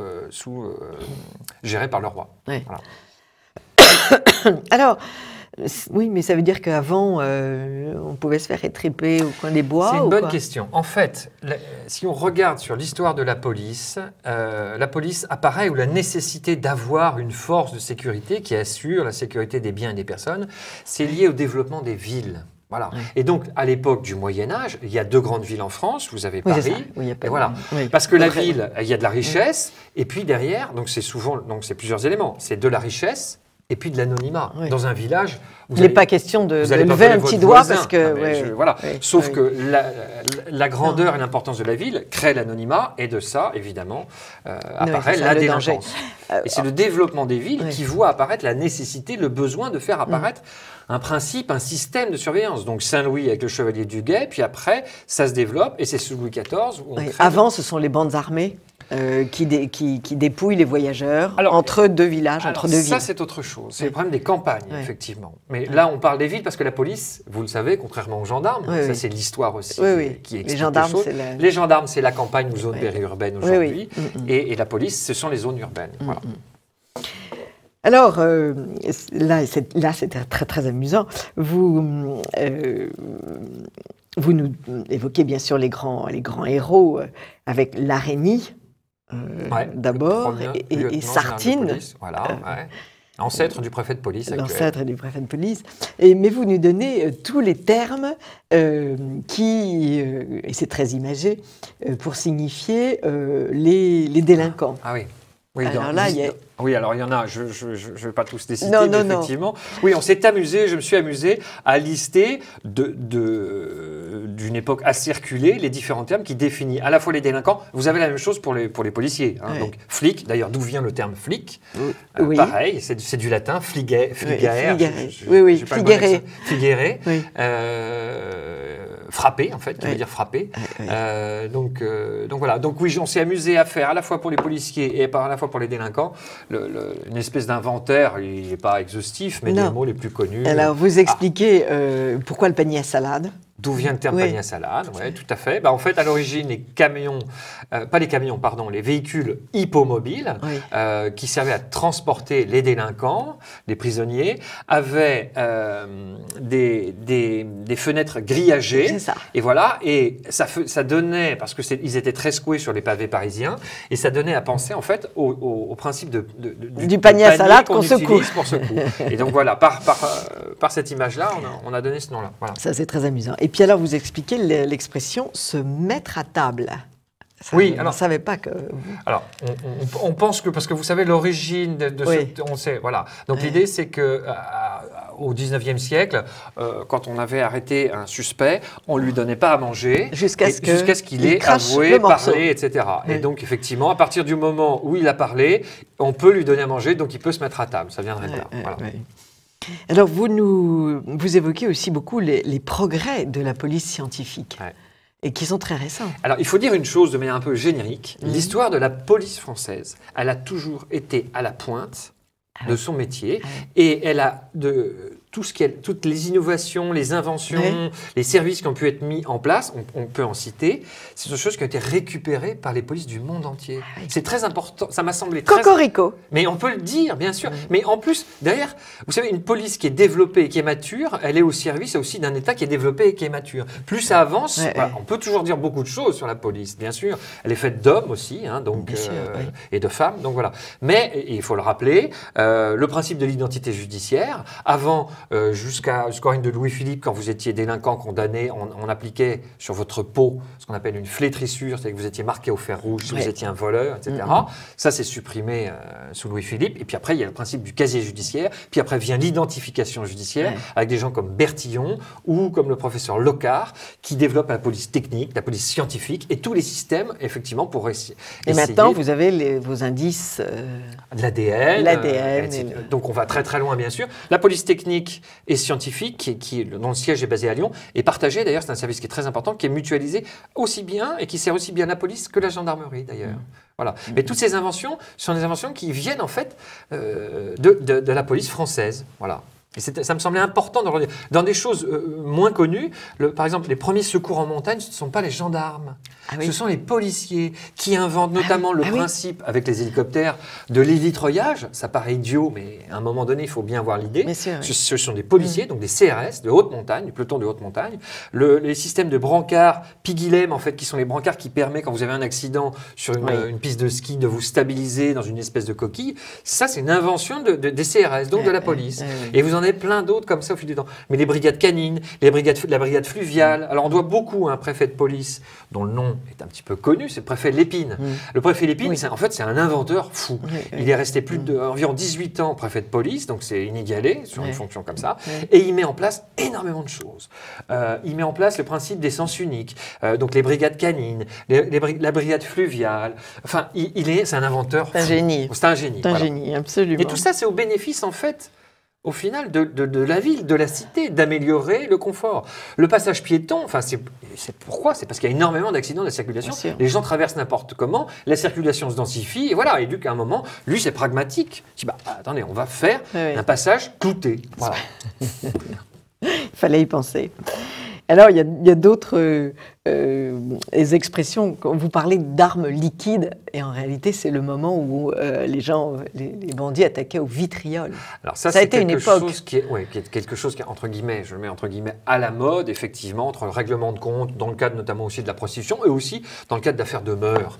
gérées par le roi. Ouais. Voilà. Alors, oui, mais ça veut dire qu'avant, on pouvait se faire étriper au coin des bois? C'est une bonne question. En fait, si on regarde sur l'histoire de la police apparaît où la nécessité d'avoir une force de sécurité qui assure la sécurité des biens et des personnes, c'est lié au développement des villes. Voilà. Oui. Et donc, à l'époque du Moyen-Âge, il y a 2 grandes villes en France. Vous avez Paris. Et voilà. Oui. Parce que la ville, il y a de la richesse. Et puis derrière, donc c'est plusieurs éléments. C'est de la richesse et puis de l'anonymat. Oui. Dans un village, il n'est pas question de lever un petit doigt parce que... voilà. Sauf que la grandeur et l'importance de la ville crée l'anonymat, et de ça, évidemment, apparaît la délinquance. Et c'est le développement des villes qui voit apparaître la nécessité, le besoin de faire apparaître un principe, un système de surveillance. Donc Saint-Louis avec le Chevalier du Guet, puis après, ça se développe, et c'est sous Louis XIV où on crée... Avant, ce sont les bandes armées qui dépouillent les voyageurs entre 2 villages, entre 2 villes. Ça, c'est autre chose. C'est le problème des campagnes, effectivement. Mais là, on parle des villes parce que la police, vous le savez, contrairement aux gendarmes, ça c'est l'histoire aussi qui explique les gendarmes, les gendarmes, c'est la campagne ou zone périurbaine aujourd'hui, et la police, ce sont les zones urbaines. Voilà. Alors, là, c'était très, très amusant. Vous nous évoquez bien sûr les grands héros avec l'Araignée, d'abord, et Sartine. Voilà, Ancêtre du préfet de police actuel. L'ancêtre du préfet de police. Mais vous nous donnez tous les termes qui, et c'est très imagé, pour signifier les délinquants. Ah oui. Oui, alors là, il y a... Oui, alors il y en a, je ne vais pas tous les citer, non, mais non, effectivement. Non. Oui, je me suis amusé à lister d'une époque assez reculée les différents termes qui définissent à la fois les délinquants. Vous avez la même chose pour les policiers. Hein, oui. Donc, flic, d'ailleurs, d'où vient le terme flic oui. Pareil, c'est du latin, fligaire. Oui, fligere. Oui. Frappé, en fait, qui veut dire frapper. Oui. Donc voilà. Donc oui, on s'est amusé à faire à la fois pour les policiers et à la fois pour les délinquants une espèce d'inventaire. Il n'est pas exhaustif, mais des mots les plus connus. Alors vous expliquez pourquoi le panier à salade. D'où vient le terme panier à salade, oui, tout à fait. Bah, en fait, à l'origine, les véhicules hippomobiles qui servaient à transporter les délinquants, les prisonniers, avaient des fenêtres grillagées. C'est ça. Et voilà, et ça donnait, parce qu'ils étaient très secoués sur les pavés parisiens, et ça donnait à penser en fait au principe du panier à salade qu'on secoue. Pour secouer. Et donc voilà, par cette image-là, on a donné ce nom-là. Voilà. Ça, c'est très amusant. Et puis alors, vous expliquez l'expression « se mettre à table ». Oui, alors, on ne savait pas que... Alors, on pense que, parce que vous savez, l'origine de on sait, voilà. Donc l'idée, c'est que au 19e siècle, quand on avait arrêté un suspect, on ne lui donnait pas à manger jusqu'à ce qu'il ait avoué, parlé, etc. Et donc, effectivement, à partir du moment où il a parlé, on peut lui donner à manger, donc il peut se mettre à table. Ça viendrait de là. Voilà. Alors, vous évoquez aussi beaucoup les progrès de la police scientifique, et qui sont très récents. Alors, il faut dire une chose de manière un peu générique. L'histoire de la police française, elle a toujours été à la pointe de son métier, et elle a toutes les innovations, les inventions, les services qui ont pu être mis en place, on peut en citer, c'est des choses qui ont été récupérées par les polices du monde entier. C'est très important, ça m'a semblé très... Cocorico. Mais on peut le dire, bien sûr. Mais en plus, derrière, vous savez, une police qui est développée et qui est mature, elle est au service aussi d'un État qui est développé et qui est mature. Plus ça avance, on peut toujours dire beaucoup de choses sur la police, bien sûr. Elle est faite d'hommes aussi, hein, donc, et de femmes, donc voilà. Mais, il faut le rappeler, le principe de l'identité judiciaire, avant... jusqu'au règne de Louis-Philippe, quand vous étiez délinquant condamné, on appliquait sur votre peau ce qu'on appelle une flétrissure, c'est-à-dire que vous étiez marqué au fer rouge si vous étiez un voleur, etc. Ça, c'est supprimé sous Louis-Philippe. Et puis après, il y a le principe du casier judiciaire. Puis après vient l'identification judiciaire, avec des gens comme Bertillon ou comme le professeur Locard, qui développent la police technique, la police scientifique et tous les systèmes, effectivement, pour essayer. Et maintenant, vous avez vos indices... de l'ADN. Donc on va très très loin, bien sûr. La police technique et scientifique, dont le siège est basé à Lyon, est partagé, d'ailleurs, c'est un service qui est très important, qui est mutualisé aussi bien et qui sert aussi bien la police que la gendarmerie, d'ailleurs. Voilà. Mais toutes ces inventions sont des inventions qui viennent, en fait, de la police française. Voilà. Et ça me semblait important de redire. Dans des choses moins connues, par exemple, les premiers secours en montagne, ce ne sont pas les gendarmes. Ce sont les policiers qui inventent notamment le principe, avec les hélicoptères, de l'hélitreuillage. Ça paraît idiot, mais à un moment donné, il faut bien avoir l'idée. Ce sont des policiers, donc des CRS de haute montagne, du peloton de haute montagne. Les systèmes de brancards, Piguilhem, en fait, qui sont les brancards qui permettent, quand vous avez un accident sur une piste de ski, de vous stabiliser dans une espèce de coquille. Ça, c'est une invention des CRS, donc de la police. Et vous en avez plein d'autres comme ça au fil du temps. Mais les brigades canines, la brigade fluviale. Alors, on doit beaucoup à un préfet de police, dont le nom est un petit peu connu, c'est le préfet Lépine. Le préfet Lépine, en fait, c'est un inventeur fou. Il est resté environ 18 ans préfet de police, donc c'est inégalé sur une fonction comme ça, et il met en place énormément de choses. Il met en place le principe des sens uniques, donc les brigades canines, la brigade fluviale. Enfin, c'est un inventeur. C'est un génie. C'est un génie. C'est un génie, absolument. Et tout ça, c'est au bénéfice, en fait, au final, de la ville, de la cité, d'améliorer le confort. Le passage piéton, enfin, c'est pourquoi ? C'est parce qu'il y a énormément d'accidents de la circulation. Les gens traversent n'importe comment, la circulation se densifie, et voilà. Et lui, qu'à un moment, lui, c'est pragmatique. Il dit, attendez, on va faire un passage clouté. Voilà. Il fallait y penser. Alors, il y a d'autres expressions. Vous parlez d'armes liquides, et en réalité, c'est le moment où les bandits attaquaient au vitriol. Alors ça a été une époque. Qui est quelque chose qui est, entre guillemets, je le mets entre guillemets, à la mode, effectivement, entre le règlement de compte, dans le cadre notamment aussi de la prostitution, et aussi dans le cadre d'affaires de mœurs.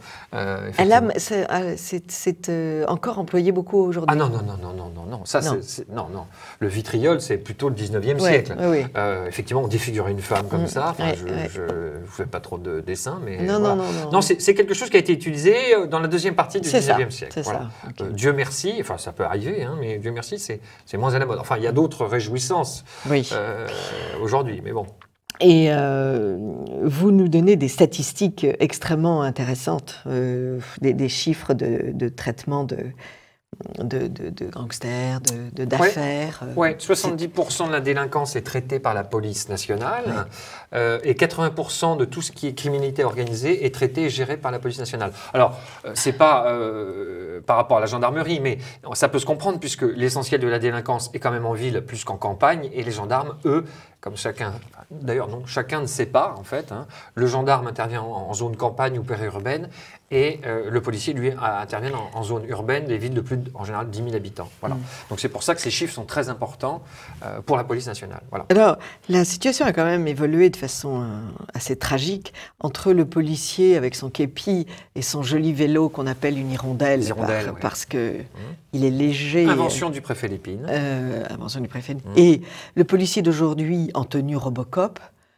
C'est encore employé beaucoup aujourd'hui. Ah non. Ça, non. Non. Le vitriol, c'est plutôt le 19e siècle. Oui. Effectivement, on défigurait une femme comme ça. Enfin, je ne fais pas trop de dessins, mais voilà. Non, c'est quelque chose qui a été utilisé dans la deuxième partie du 19e siècle. Voilà. Okay. Dieu merci, enfin ça peut arriver, hein, mais Dieu merci, c'est moins à la mode. Enfin, il y a d'autres réjouissances aujourd'hui, mais bon. Et vous nous donnez des statistiques extrêmement intéressantes, des chiffres de traitement de gangsters, d'affaires. Oui, 70% de la délinquance est traitée par la police nationale et 80% de tout ce qui est criminalité organisée est traité et géré par la police nationale. Alors, c'est pas par rapport à la gendarmerie, mais ça peut se comprendre puisque l'essentiel de la délinquance est quand même en ville plus qu'en campagne et les gendarmes, eux, comme chacun, d'ailleurs non, chacun ne sait pas en fait, hein, le gendarme intervient en zone campagne ou périurbaine et le policier, lui, intervient en zone urbaine, des villes de plus, en général, 10 000 habitants. Voilà. Donc c'est pour ça que ces chiffres sont très importants pour la police nationale. Voilà. Alors, la situation a quand même évolué de façon assez tragique entre le policier avec son képi et son joli vélo qu'on appelle une hirondelle, parce que il est léger. Invention du préfet Lépine. Invention du préfet. Et le policier d'aujourd'hui en tenue Robocop,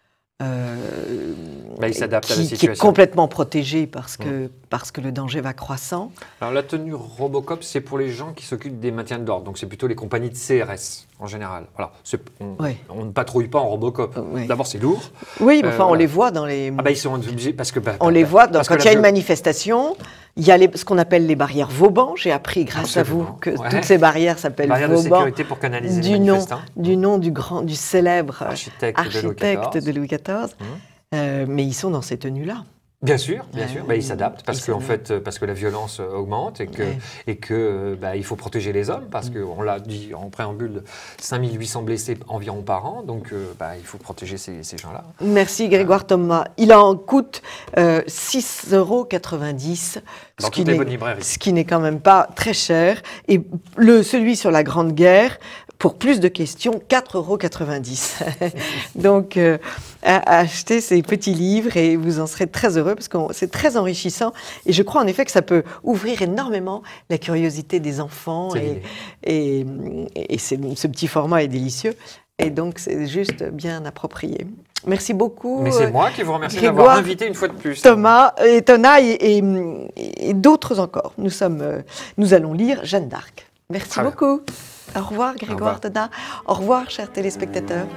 il s'adapte à la situation. Qui est complètement protégé parce que le danger va croissant. Alors la tenue Robocop, c'est pour les gens qui s'occupent des maintiens de l'ordre, donc c'est plutôt les compagnies de CRS en général. Voilà. On ne patrouille pas en Robocop. D'abord, c'est lourd. Oui, mais enfin, on les voit dans les... ils sont obligés parce que... on les voit quand il y a une manifestation, il y a ce qu'on appelle les barrières Vauban. J'ai appris grâce à vous que toutes ces barrières s'appellent Vauban. Barrières de sécurité pour canaliser les manifestants. Du nom du célèbre architecte de Louis XIV. Mais ils sont dans ces tenues-là. Bien sûr. Ils s'adaptent parce que la violence augmente et que il faut protéger les hommes parce qu'on l'a dit en préambule, 5800 blessés environ par an, donc il faut protéger ces gens-là. Merci Grégoire Thomas. Il en coûte 6,90 €, dans toutes les bonnes librairies. Ce qui n'est quand même pas très cher. Et celui sur la Grande Guerre, pour plus de questions, 4,90 €. Donc, achetez ces petits livres et vous en serez très heureux parce que c'est très enrichissant. Et je crois en effet que ça peut ouvrir énormément la curiosité des enfants. Et ce petit format est délicieux. Et donc, c'est juste bien approprié. Merci beaucoup. Mais c'est moi qui vous remercie d'avoir invité une fois de plus. Thomas et d'autres encore. Nous allons lire Jeanne d'Arc. Merci beaucoup. Au revoir Grégoire Thomas. Au revoir chers téléspectateurs.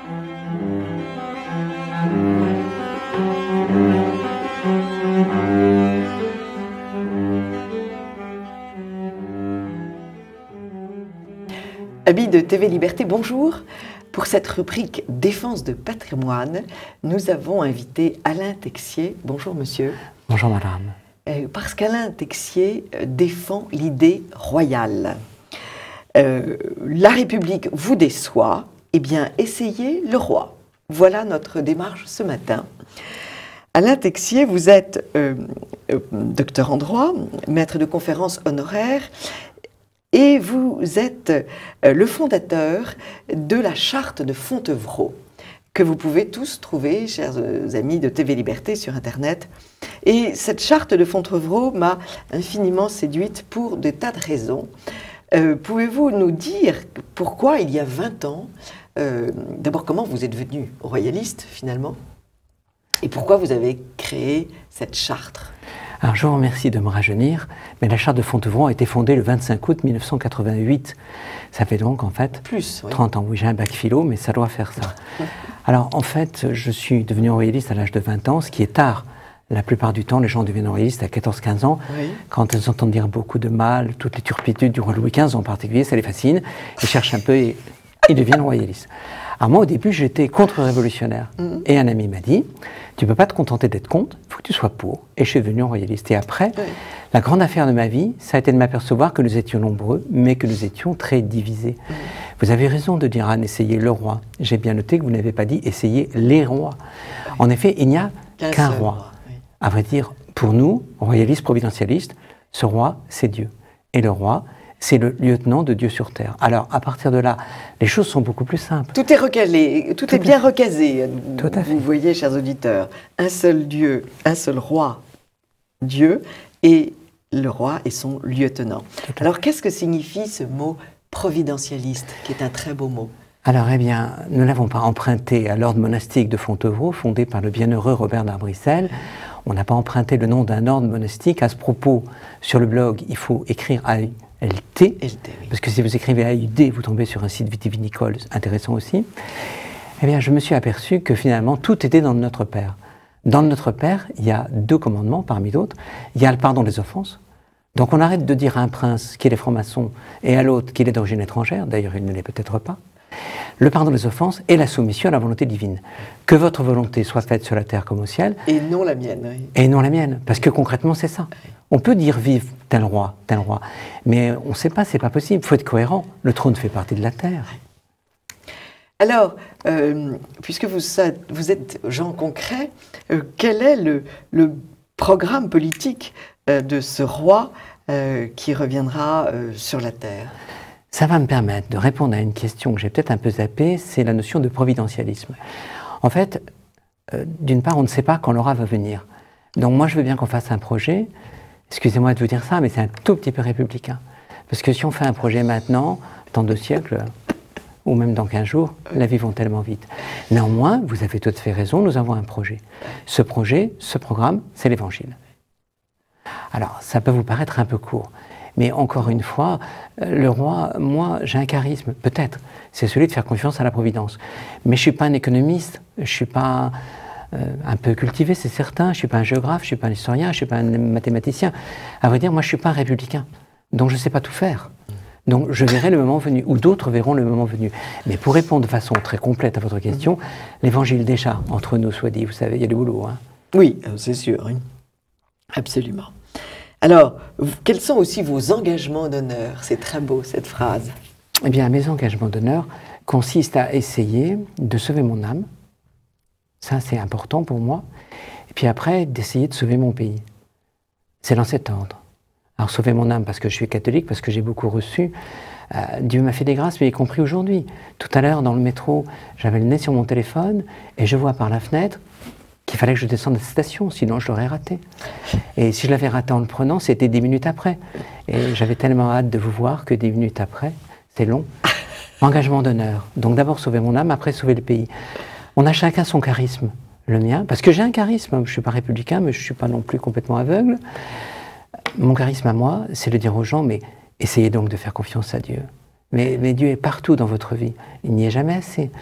Amis de TV Liberté, bonjour. Pour cette rubrique Défense de patrimoine, nous avons invité Alain Texier. Bonjour monsieur. Bonjour madame. Parce qu'Alain Texier défend l'idée royale. La République vous déçoit, eh bien essayez le roi. Voilà notre démarche ce matin. Alain Texier, vous êtes docteur en droit, maître de conférences honoraire, et vous êtes le fondateur de la charte de Fontevraud, que vous pouvez tous trouver, chers amis de TV Liberté, sur Internet. Et cette charte de Fontevraud m'a infiniment séduite pour des tas de raisons. Pouvez-vous nous dire pourquoi, il y a 20 ans, d'abord comment vous êtes devenu royaliste finalement, et pourquoi vous avez créé cette charte? Alors je vous remercie de me rajeunir, mais la charte de Fontevraud a été fondée le 25 août 1988. Ça fait donc en fait 30 ans. Oui, j'ai un bac philo, mais ça doit faire ça. Alors en fait, je suis devenu royaliste à l'âge de 20 ans, ce qui est tard. La plupart du temps, les gens deviennent royalistes à 14-15 ans. Oui. Quand ils entendent dire beaucoup de mal, toutes les turpitudes du roi Louis XV en particulier, ça les fascine. Ils cherchent un peu et ils deviennent royalistes. Alors moi, au début, j'étais contre-révolutionnaire. Et un ami m'a dit, tu ne peux pas te contenter d'être contre, il faut faut que tu sois pour. Et je suis devenu royaliste. Et après, la grande affaire de ma vie, ça a été de m'apercevoir que nous étions nombreux, mais que nous étions très divisés. Vous avez raison de dire, Anne, essayez le roi. J'ai bien noté que vous n'avez pas dit essayez les rois. En effet, il n'y a qu'un roi. À vrai dire, pour nous, royalistes, providentialistes, ce roi, c'est Dieu. Et le roi, c'est le lieutenant de Dieu sur terre. Alors, à partir de là, les choses sont beaucoup plus simples. Tout est recalé, tout est bien recasé. Tout à fait. Vous voyez, chers auditeurs, un seul Dieu, un seul roi, Dieu, et le roi est son lieutenant. Alors, qu'est-ce que signifie ce mot providentialiste, qui est un très beau mot? Alors, eh bien, nous ne l'avons pas emprunté à l'ordre monastique de Fontevraud, fondé par le bienheureux Robert d'Arbrissel. On n'a pas emprunté le nom d'un ordre monastique. À ce propos, sur le blog, il faut écrire AULT, parce que si vous écrivez AUD, vous tombez sur un site vitivinicole intéressant aussi. Eh bien, je me suis aperçu que finalement, tout était dans le Notre Père. Dans le Notre Père, il y a 2 commandements parmi d'autres. Il y a le pardon des offenses. Donc on arrête de dire à un prince qu'il est franc-maçon et à l'autre qu'il est d'origine étrangère, d'ailleurs il ne l'est peut-être pas. Le pardon des offenses et la soumission à la volonté divine. Que votre volonté soit faite sur la terre comme au ciel. Et non la mienne. Oui. Et non la mienne, parce que concrètement c'est ça. On peut dire vive tel roi, mais on ne sait pas, c'est pas possible. Il faut être cohérent. Le trône fait partie de la terre. Alors, puisque vous êtes gens concrets, quel est le programme politique de ce roi qui reviendra sur la terre? Ça va me permettre de répondre à une question que j'ai peut-être un peu zappée, c'est la notion de providentialisme. En fait, d'une part, on ne sait pas quand l'aura va venir. Donc moi, je veux bien qu'on fasse un projet, excusez-moi de vous dire ça, mais c'est un tout petit peu républicain. Parce que si on fait un projet maintenant, dans 2 siècles, ou même dans 15 jours, la vie va tellement vite. Néanmoins, vous avez tout à fait raison, nous avons un projet. Ce projet, ce programme, c'est l'Évangile. Alors, ça peut vous paraître un peu court. Mais encore une fois, le roi, moi, j'ai un charisme, peut-être. C'est celui de faire confiance à la Providence. Mais je ne suis pas un économiste, je ne suis pas un peu cultivé, c'est certain. Je ne suis pas un géographe, je ne suis pas un historien, je ne suis pas un mathématicien. À vrai dire, moi, je ne suis pas un républicain. Donc, je ne sais pas tout faire. Donc, je verrai le moment venu, ou d'autres verront le moment venu. Mais pour répondre de façon très complète à votre question, l'Évangile déjà, entre nous soit dit, vous savez, il y a du boulot. Hein. Oui, c'est sûr. Oui. Absolument. Alors, quels sont aussi vos engagements d'honneur? C'est très beau, cette phrase. Eh bien, mes engagements d'honneur consistent à essayer de sauver mon âme. Ça, c'est important pour moi. Et puis après, d'essayer de sauver mon pays. C'est dans cet ordre. Alors, sauver mon âme parce que je suis catholique, parce que j'ai beaucoup reçu. Dieu m'a fait des grâces, mais y compris aujourd'hui. Tout à l'heure, dans le métro, j'avais le nez sur mon téléphone et je vois par la fenêtre qu'il fallait que je descende de la station, sinon je l'aurais raté. Et si je l'avais raté en le prenant, c'était 10 minutes après. Et j'avais tellement hâte de vous voir que 10 minutes après, c'est long. Engagement d'honneur. Donc d'abord sauver mon âme, après sauver le pays. On a chacun son charisme. Le mien, parce que j'ai un charisme, je ne suis pas républicain, mais je ne suis pas non plus complètement aveugle. Mon charisme à moi, c'est de dire aux gens, mais essayez donc de faire confiance à Dieu. Mais Dieu est partout dans votre vie. Il n'y est jamais assez.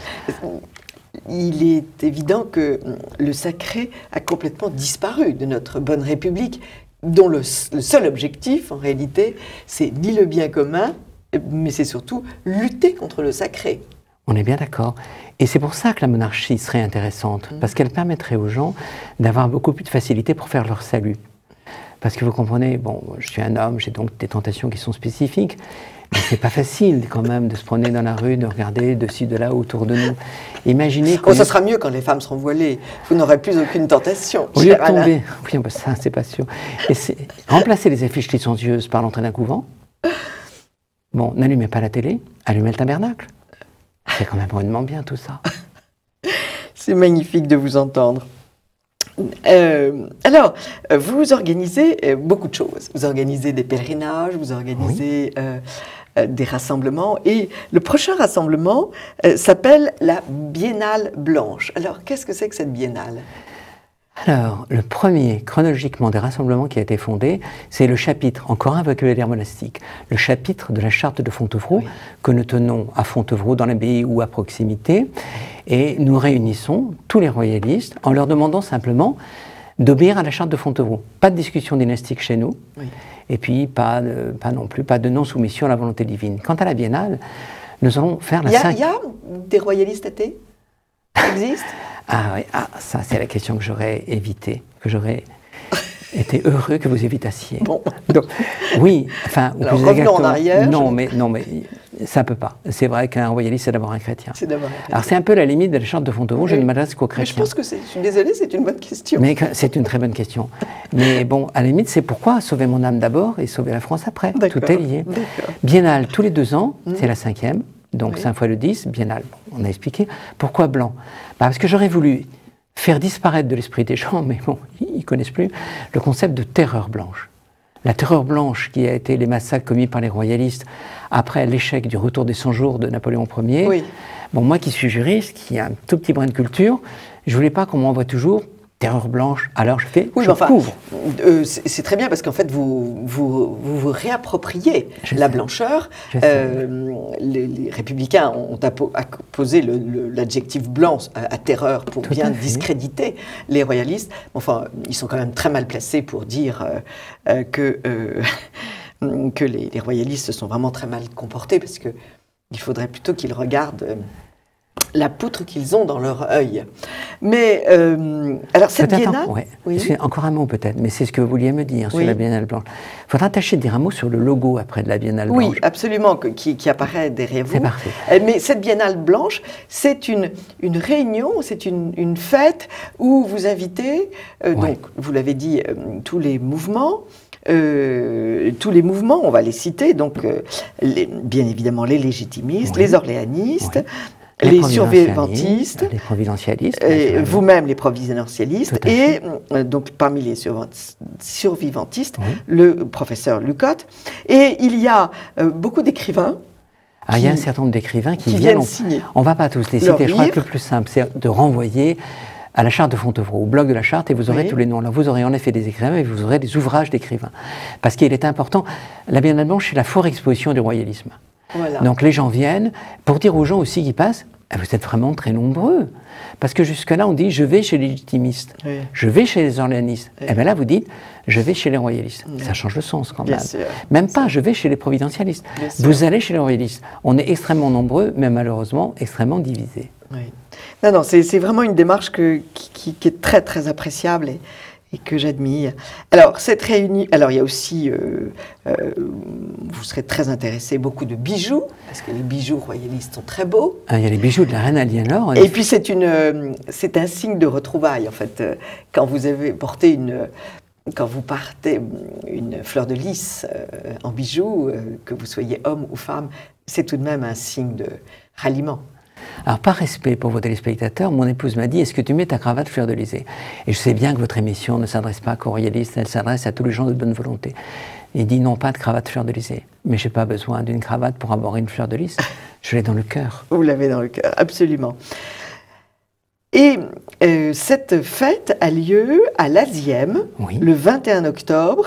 Il est évident que le sacré a complètement disparu de notre bonne République, dont le seul objectif, en réalité, c'est ni le bien commun, mais c'est surtout lutter contre le sacré. On est bien d'accord. Et c'est pour ça que la monarchie serait intéressante, parce qu'elle permettrait aux gens d'avoir beaucoup plus de facilité pour faire leur salut. Parce que vous comprenez, bon, je suis un homme, j'ai donc des tentations qui sont spécifiques, mais c'est pas facile quand même de se promener dans la rue, de regarder de ci, de là, autour de nous. Imaginez... ça sera mieux quand les femmes seront voilées. Vous n'aurez plus aucune tentation. Au lieu de tomber... Oui, ça, c'est pas sûr. Et remplacer les affiches licencieuses par l'entrée d'un couvent. Bon, n'allumez pas la télé, allumez le tabernacle. C'est quand même vraiment bien tout ça. C'est magnifique de vous entendre. Alors, vous organisez beaucoup de choses. Vous organisez des pèlerinages, vous organisez des rassemblements. Et le prochain rassemblement s'appelle la Biennale Blanche. Alors, qu'est-ce que c'est que cette biennale? Alors, le premier, chronologiquement, des rassemblements qui a été fondé, c'est le chapitre, encore un vocabulaire monastique, le chapitre de la charte de Fontevraud, que nous tenons à Fontevraud, dans l'abbaye ou à proximité. Et nous réunissons tous les royalistes en leur demandant simplement d'obéir à la charte de Fontevraud. Pas de discussion dynastique chez nous, et puis pas non plus, pas de non-soumission à la volonté divine. Quant à la biennale, nous allons faire la Il y a des royalistes athées? Ça existe? Ah oui, ça c'est la question que j'aurais évitée, que j'aurais été heureux que vous évitassiez. Bon. Donc, oui, enfin... Alors, revenons en arrière. Non, mais ça ne peut pas. C'est vrai qu'un royaliste, c'est d'abord un chrétien. C'est d'abord un chrétien. Alors c'est un peu la limite de la charte de Fontevraud, je ne m'adresse qu'aux chrétiens. Je pense que je suis désolée, c'est une bonne question. Mais c'est une très bonne question. Mais bon, à la limite, c'est pourquoi sauver mon âme d'abord et sauver la France après. Tout est lié. Biennale, tous les 2 ans, c'est la 5e. Donc 5 fois le 10, biennale, on a expliqué. Pourquoi blanc? Parce que j'aurais voulu faire disparaître de l'esprit des gens, mais bon, ils ne connaissent plus, le concept de terreur blanche. La terreur blanche qui a été les massacres commis par les royalistes après l'échec du retour des 100 jours de Napoléon Ier. Oui. Bon, moi qui suis juriste, qui a un tout petit brin de culture, je ne voulais pas qu'on m'envoie toujours terreur blanche, alors je couvre. C'est très bien parce qu'en fait, vous réappropriez la blancheur. Les républicains ont apposé l'adjectif blanc à terreur pour bien discréditer les royalistes. Enfin, ils sont quand même très mal placés pour dire que les royalistes se sont vraiment très mal comportés parce qu'il faudrait plutôt qu'ils regardent la poutre qu'ils ont dans leur œil. Mais, alors cette biennale... Oui. Encore un mot peut-être, mais c'est ce que vous vouliez me dire sur la Biennale blanche. Il faudra tâcher de dire un mot sur le logo après de la Biennale blanche. Oui, absolument, qui apparaît derrière vous. C'est parfait. Mais cette Biennale blanche, c'est une réunion, c'est une fête où vous invitez, donc vous l'avez dit, tous les mouvements, on va les citer, donc bien évidemment les légitimistes, les orléanistes, les survivantistes, les providentialistes, vous-même les providentialistes, et donc parmi les survivantistes, le professeur Lucotte. Et il y a beaucoup d'écrivains. Il y a un certain nombre d'écrivains qui viennent signer. On ne va pas tous les citer. Je crois que le plus simple, c'est de renvoyer à la charte de Fontevraud, au blog de la charte, et vous aurez tous les noms. Là, vous aurez en effet des écrivains, et vous aurez des ouvrages d'écrivains. Parce qu'il est important, la Biennale blanche, c'est la foire exposition du royalisme. Voilà. Donc les gens viennent pour dire aux gens aussi qui passent, vous êtes vraiment très nombreux. Parce que jusque-là, on dit, je vais chez les légitimistes, je vais chez les orléanistes. Et bien là, vous dites, je vais chez les royalistes. Ça change le sens quand même. Même pas, je vais chez les providentialistes. Vous allez chez les royalistes. On est extrêmement nombreux, mais malheureusement extrêmement divisés. Non, c'est vraiment une démarche qui est très, très appréciable et que j'admire. Alors, cette réunion, il y a aussi, vous serez très intéressé, beaucoup de bijoux, parce que les bijoux royalistes sont très beaux. Il y a les bijoux de la reine Aliénor. Et puis, c'est un signe de retrouvailles, en fait. Quand vous avez porté quand vous partez une fleur de lys en bijoux, que vous soyez homme ou femme, c'est tout de même un signe de ralliement. Alors, par respect pour vos téléspectateurs, mon épouse m'a dit, est-ce que tu mets ta cravate fleur-de-lysée? Et je sais bien que votre émission ne s'adresse pas qu'aux royalistes, elle s'adresse à tous les gens de bonne volonté. Il dit, non, pas de cravate fleur-de-lysée. Mais je n'ai pas besoin d'une cravate pour avoir une fleur de lys. Je l'ai dans le cœur. Vous l'avez dans le cœur, absolument. Et cette fête a lieu à l'Azième, le 21 octobre,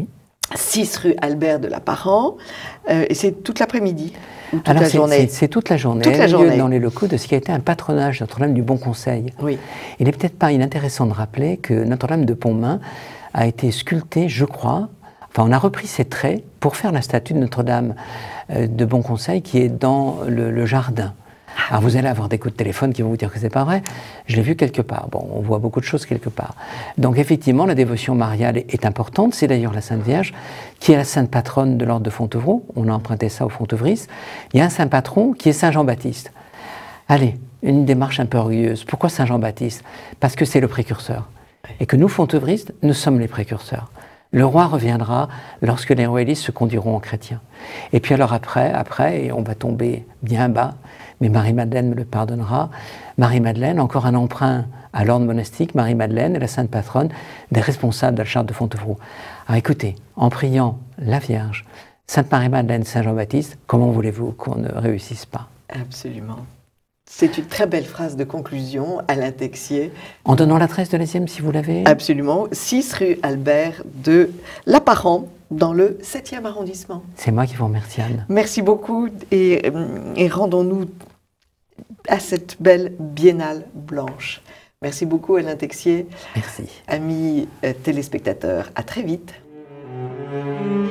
6 rue Albert de la Parent, et c'est toute l'après-midi. Alors c'est toute la journée. Elle a lieu dans les locaux de ce qui a été un patronage de Notre-Dame du Bon Conseil. Il n'est peut-être pas inintéressant de rappeler que Notre-Dame de Pontmain a été sculptée, je crois, on a repris ses traits pour faire la statue de Notre-Dame de Bon Conseil qui est dans le jardin. Alors vous allez avoir des coups de téléphone qui vont vous dire que c'est pas vrai. Je l'ai vu quelque part. Bon, on voit beaucoup de choses quelque part. Donc effectivement, la dévotion mariale est importante. C'est d'ailleurs la Sainte Vierge qui est la sainte patronne de l'ordre de Fontevraud. On a emprunté ça aux Fontevristes. Il y a un saint patron qui est Saint Jean-Baptiste. Allez, une démarche un peu orgueilleuse. Pourquoi Saint Jean-Baptiste? Parce que c'est le précurseur. Et que nous, Fontevristes, nous sommes les précurseurs. Le roi reviendra lorsque les royalistes se conduiront en chrétiens. Et puis alors après, et on va tomber bien bas, mais Marie-Madeleine me le pardonnera. Marie-Madeleine, encore un emprunt à l'ordre monastique, Marie-Madeleine est la sainte patronne des responsables de la charte de Fontevraud. Alors écoutez, en priant la Vierge, Sainte Marie-Madeleine, Saint Jean-Baptiste, comment voulez-vous qu'on ne réussisse pas? Absolument. C'est une très belle phrase de conclusion, Alain Texier. En donnant l'adresse de l'Azième, si vous l'avez. Absolument. 6 rue Albert de la Parent, dans le 7e arrondissement. C'est moi qui vous remercie, Anne. Merci beaucoup et rendons-nous à cette belle biennale blanche. Merci beaucoup, Alain Texier. Merci. Amis téléspectateurs, à très vite.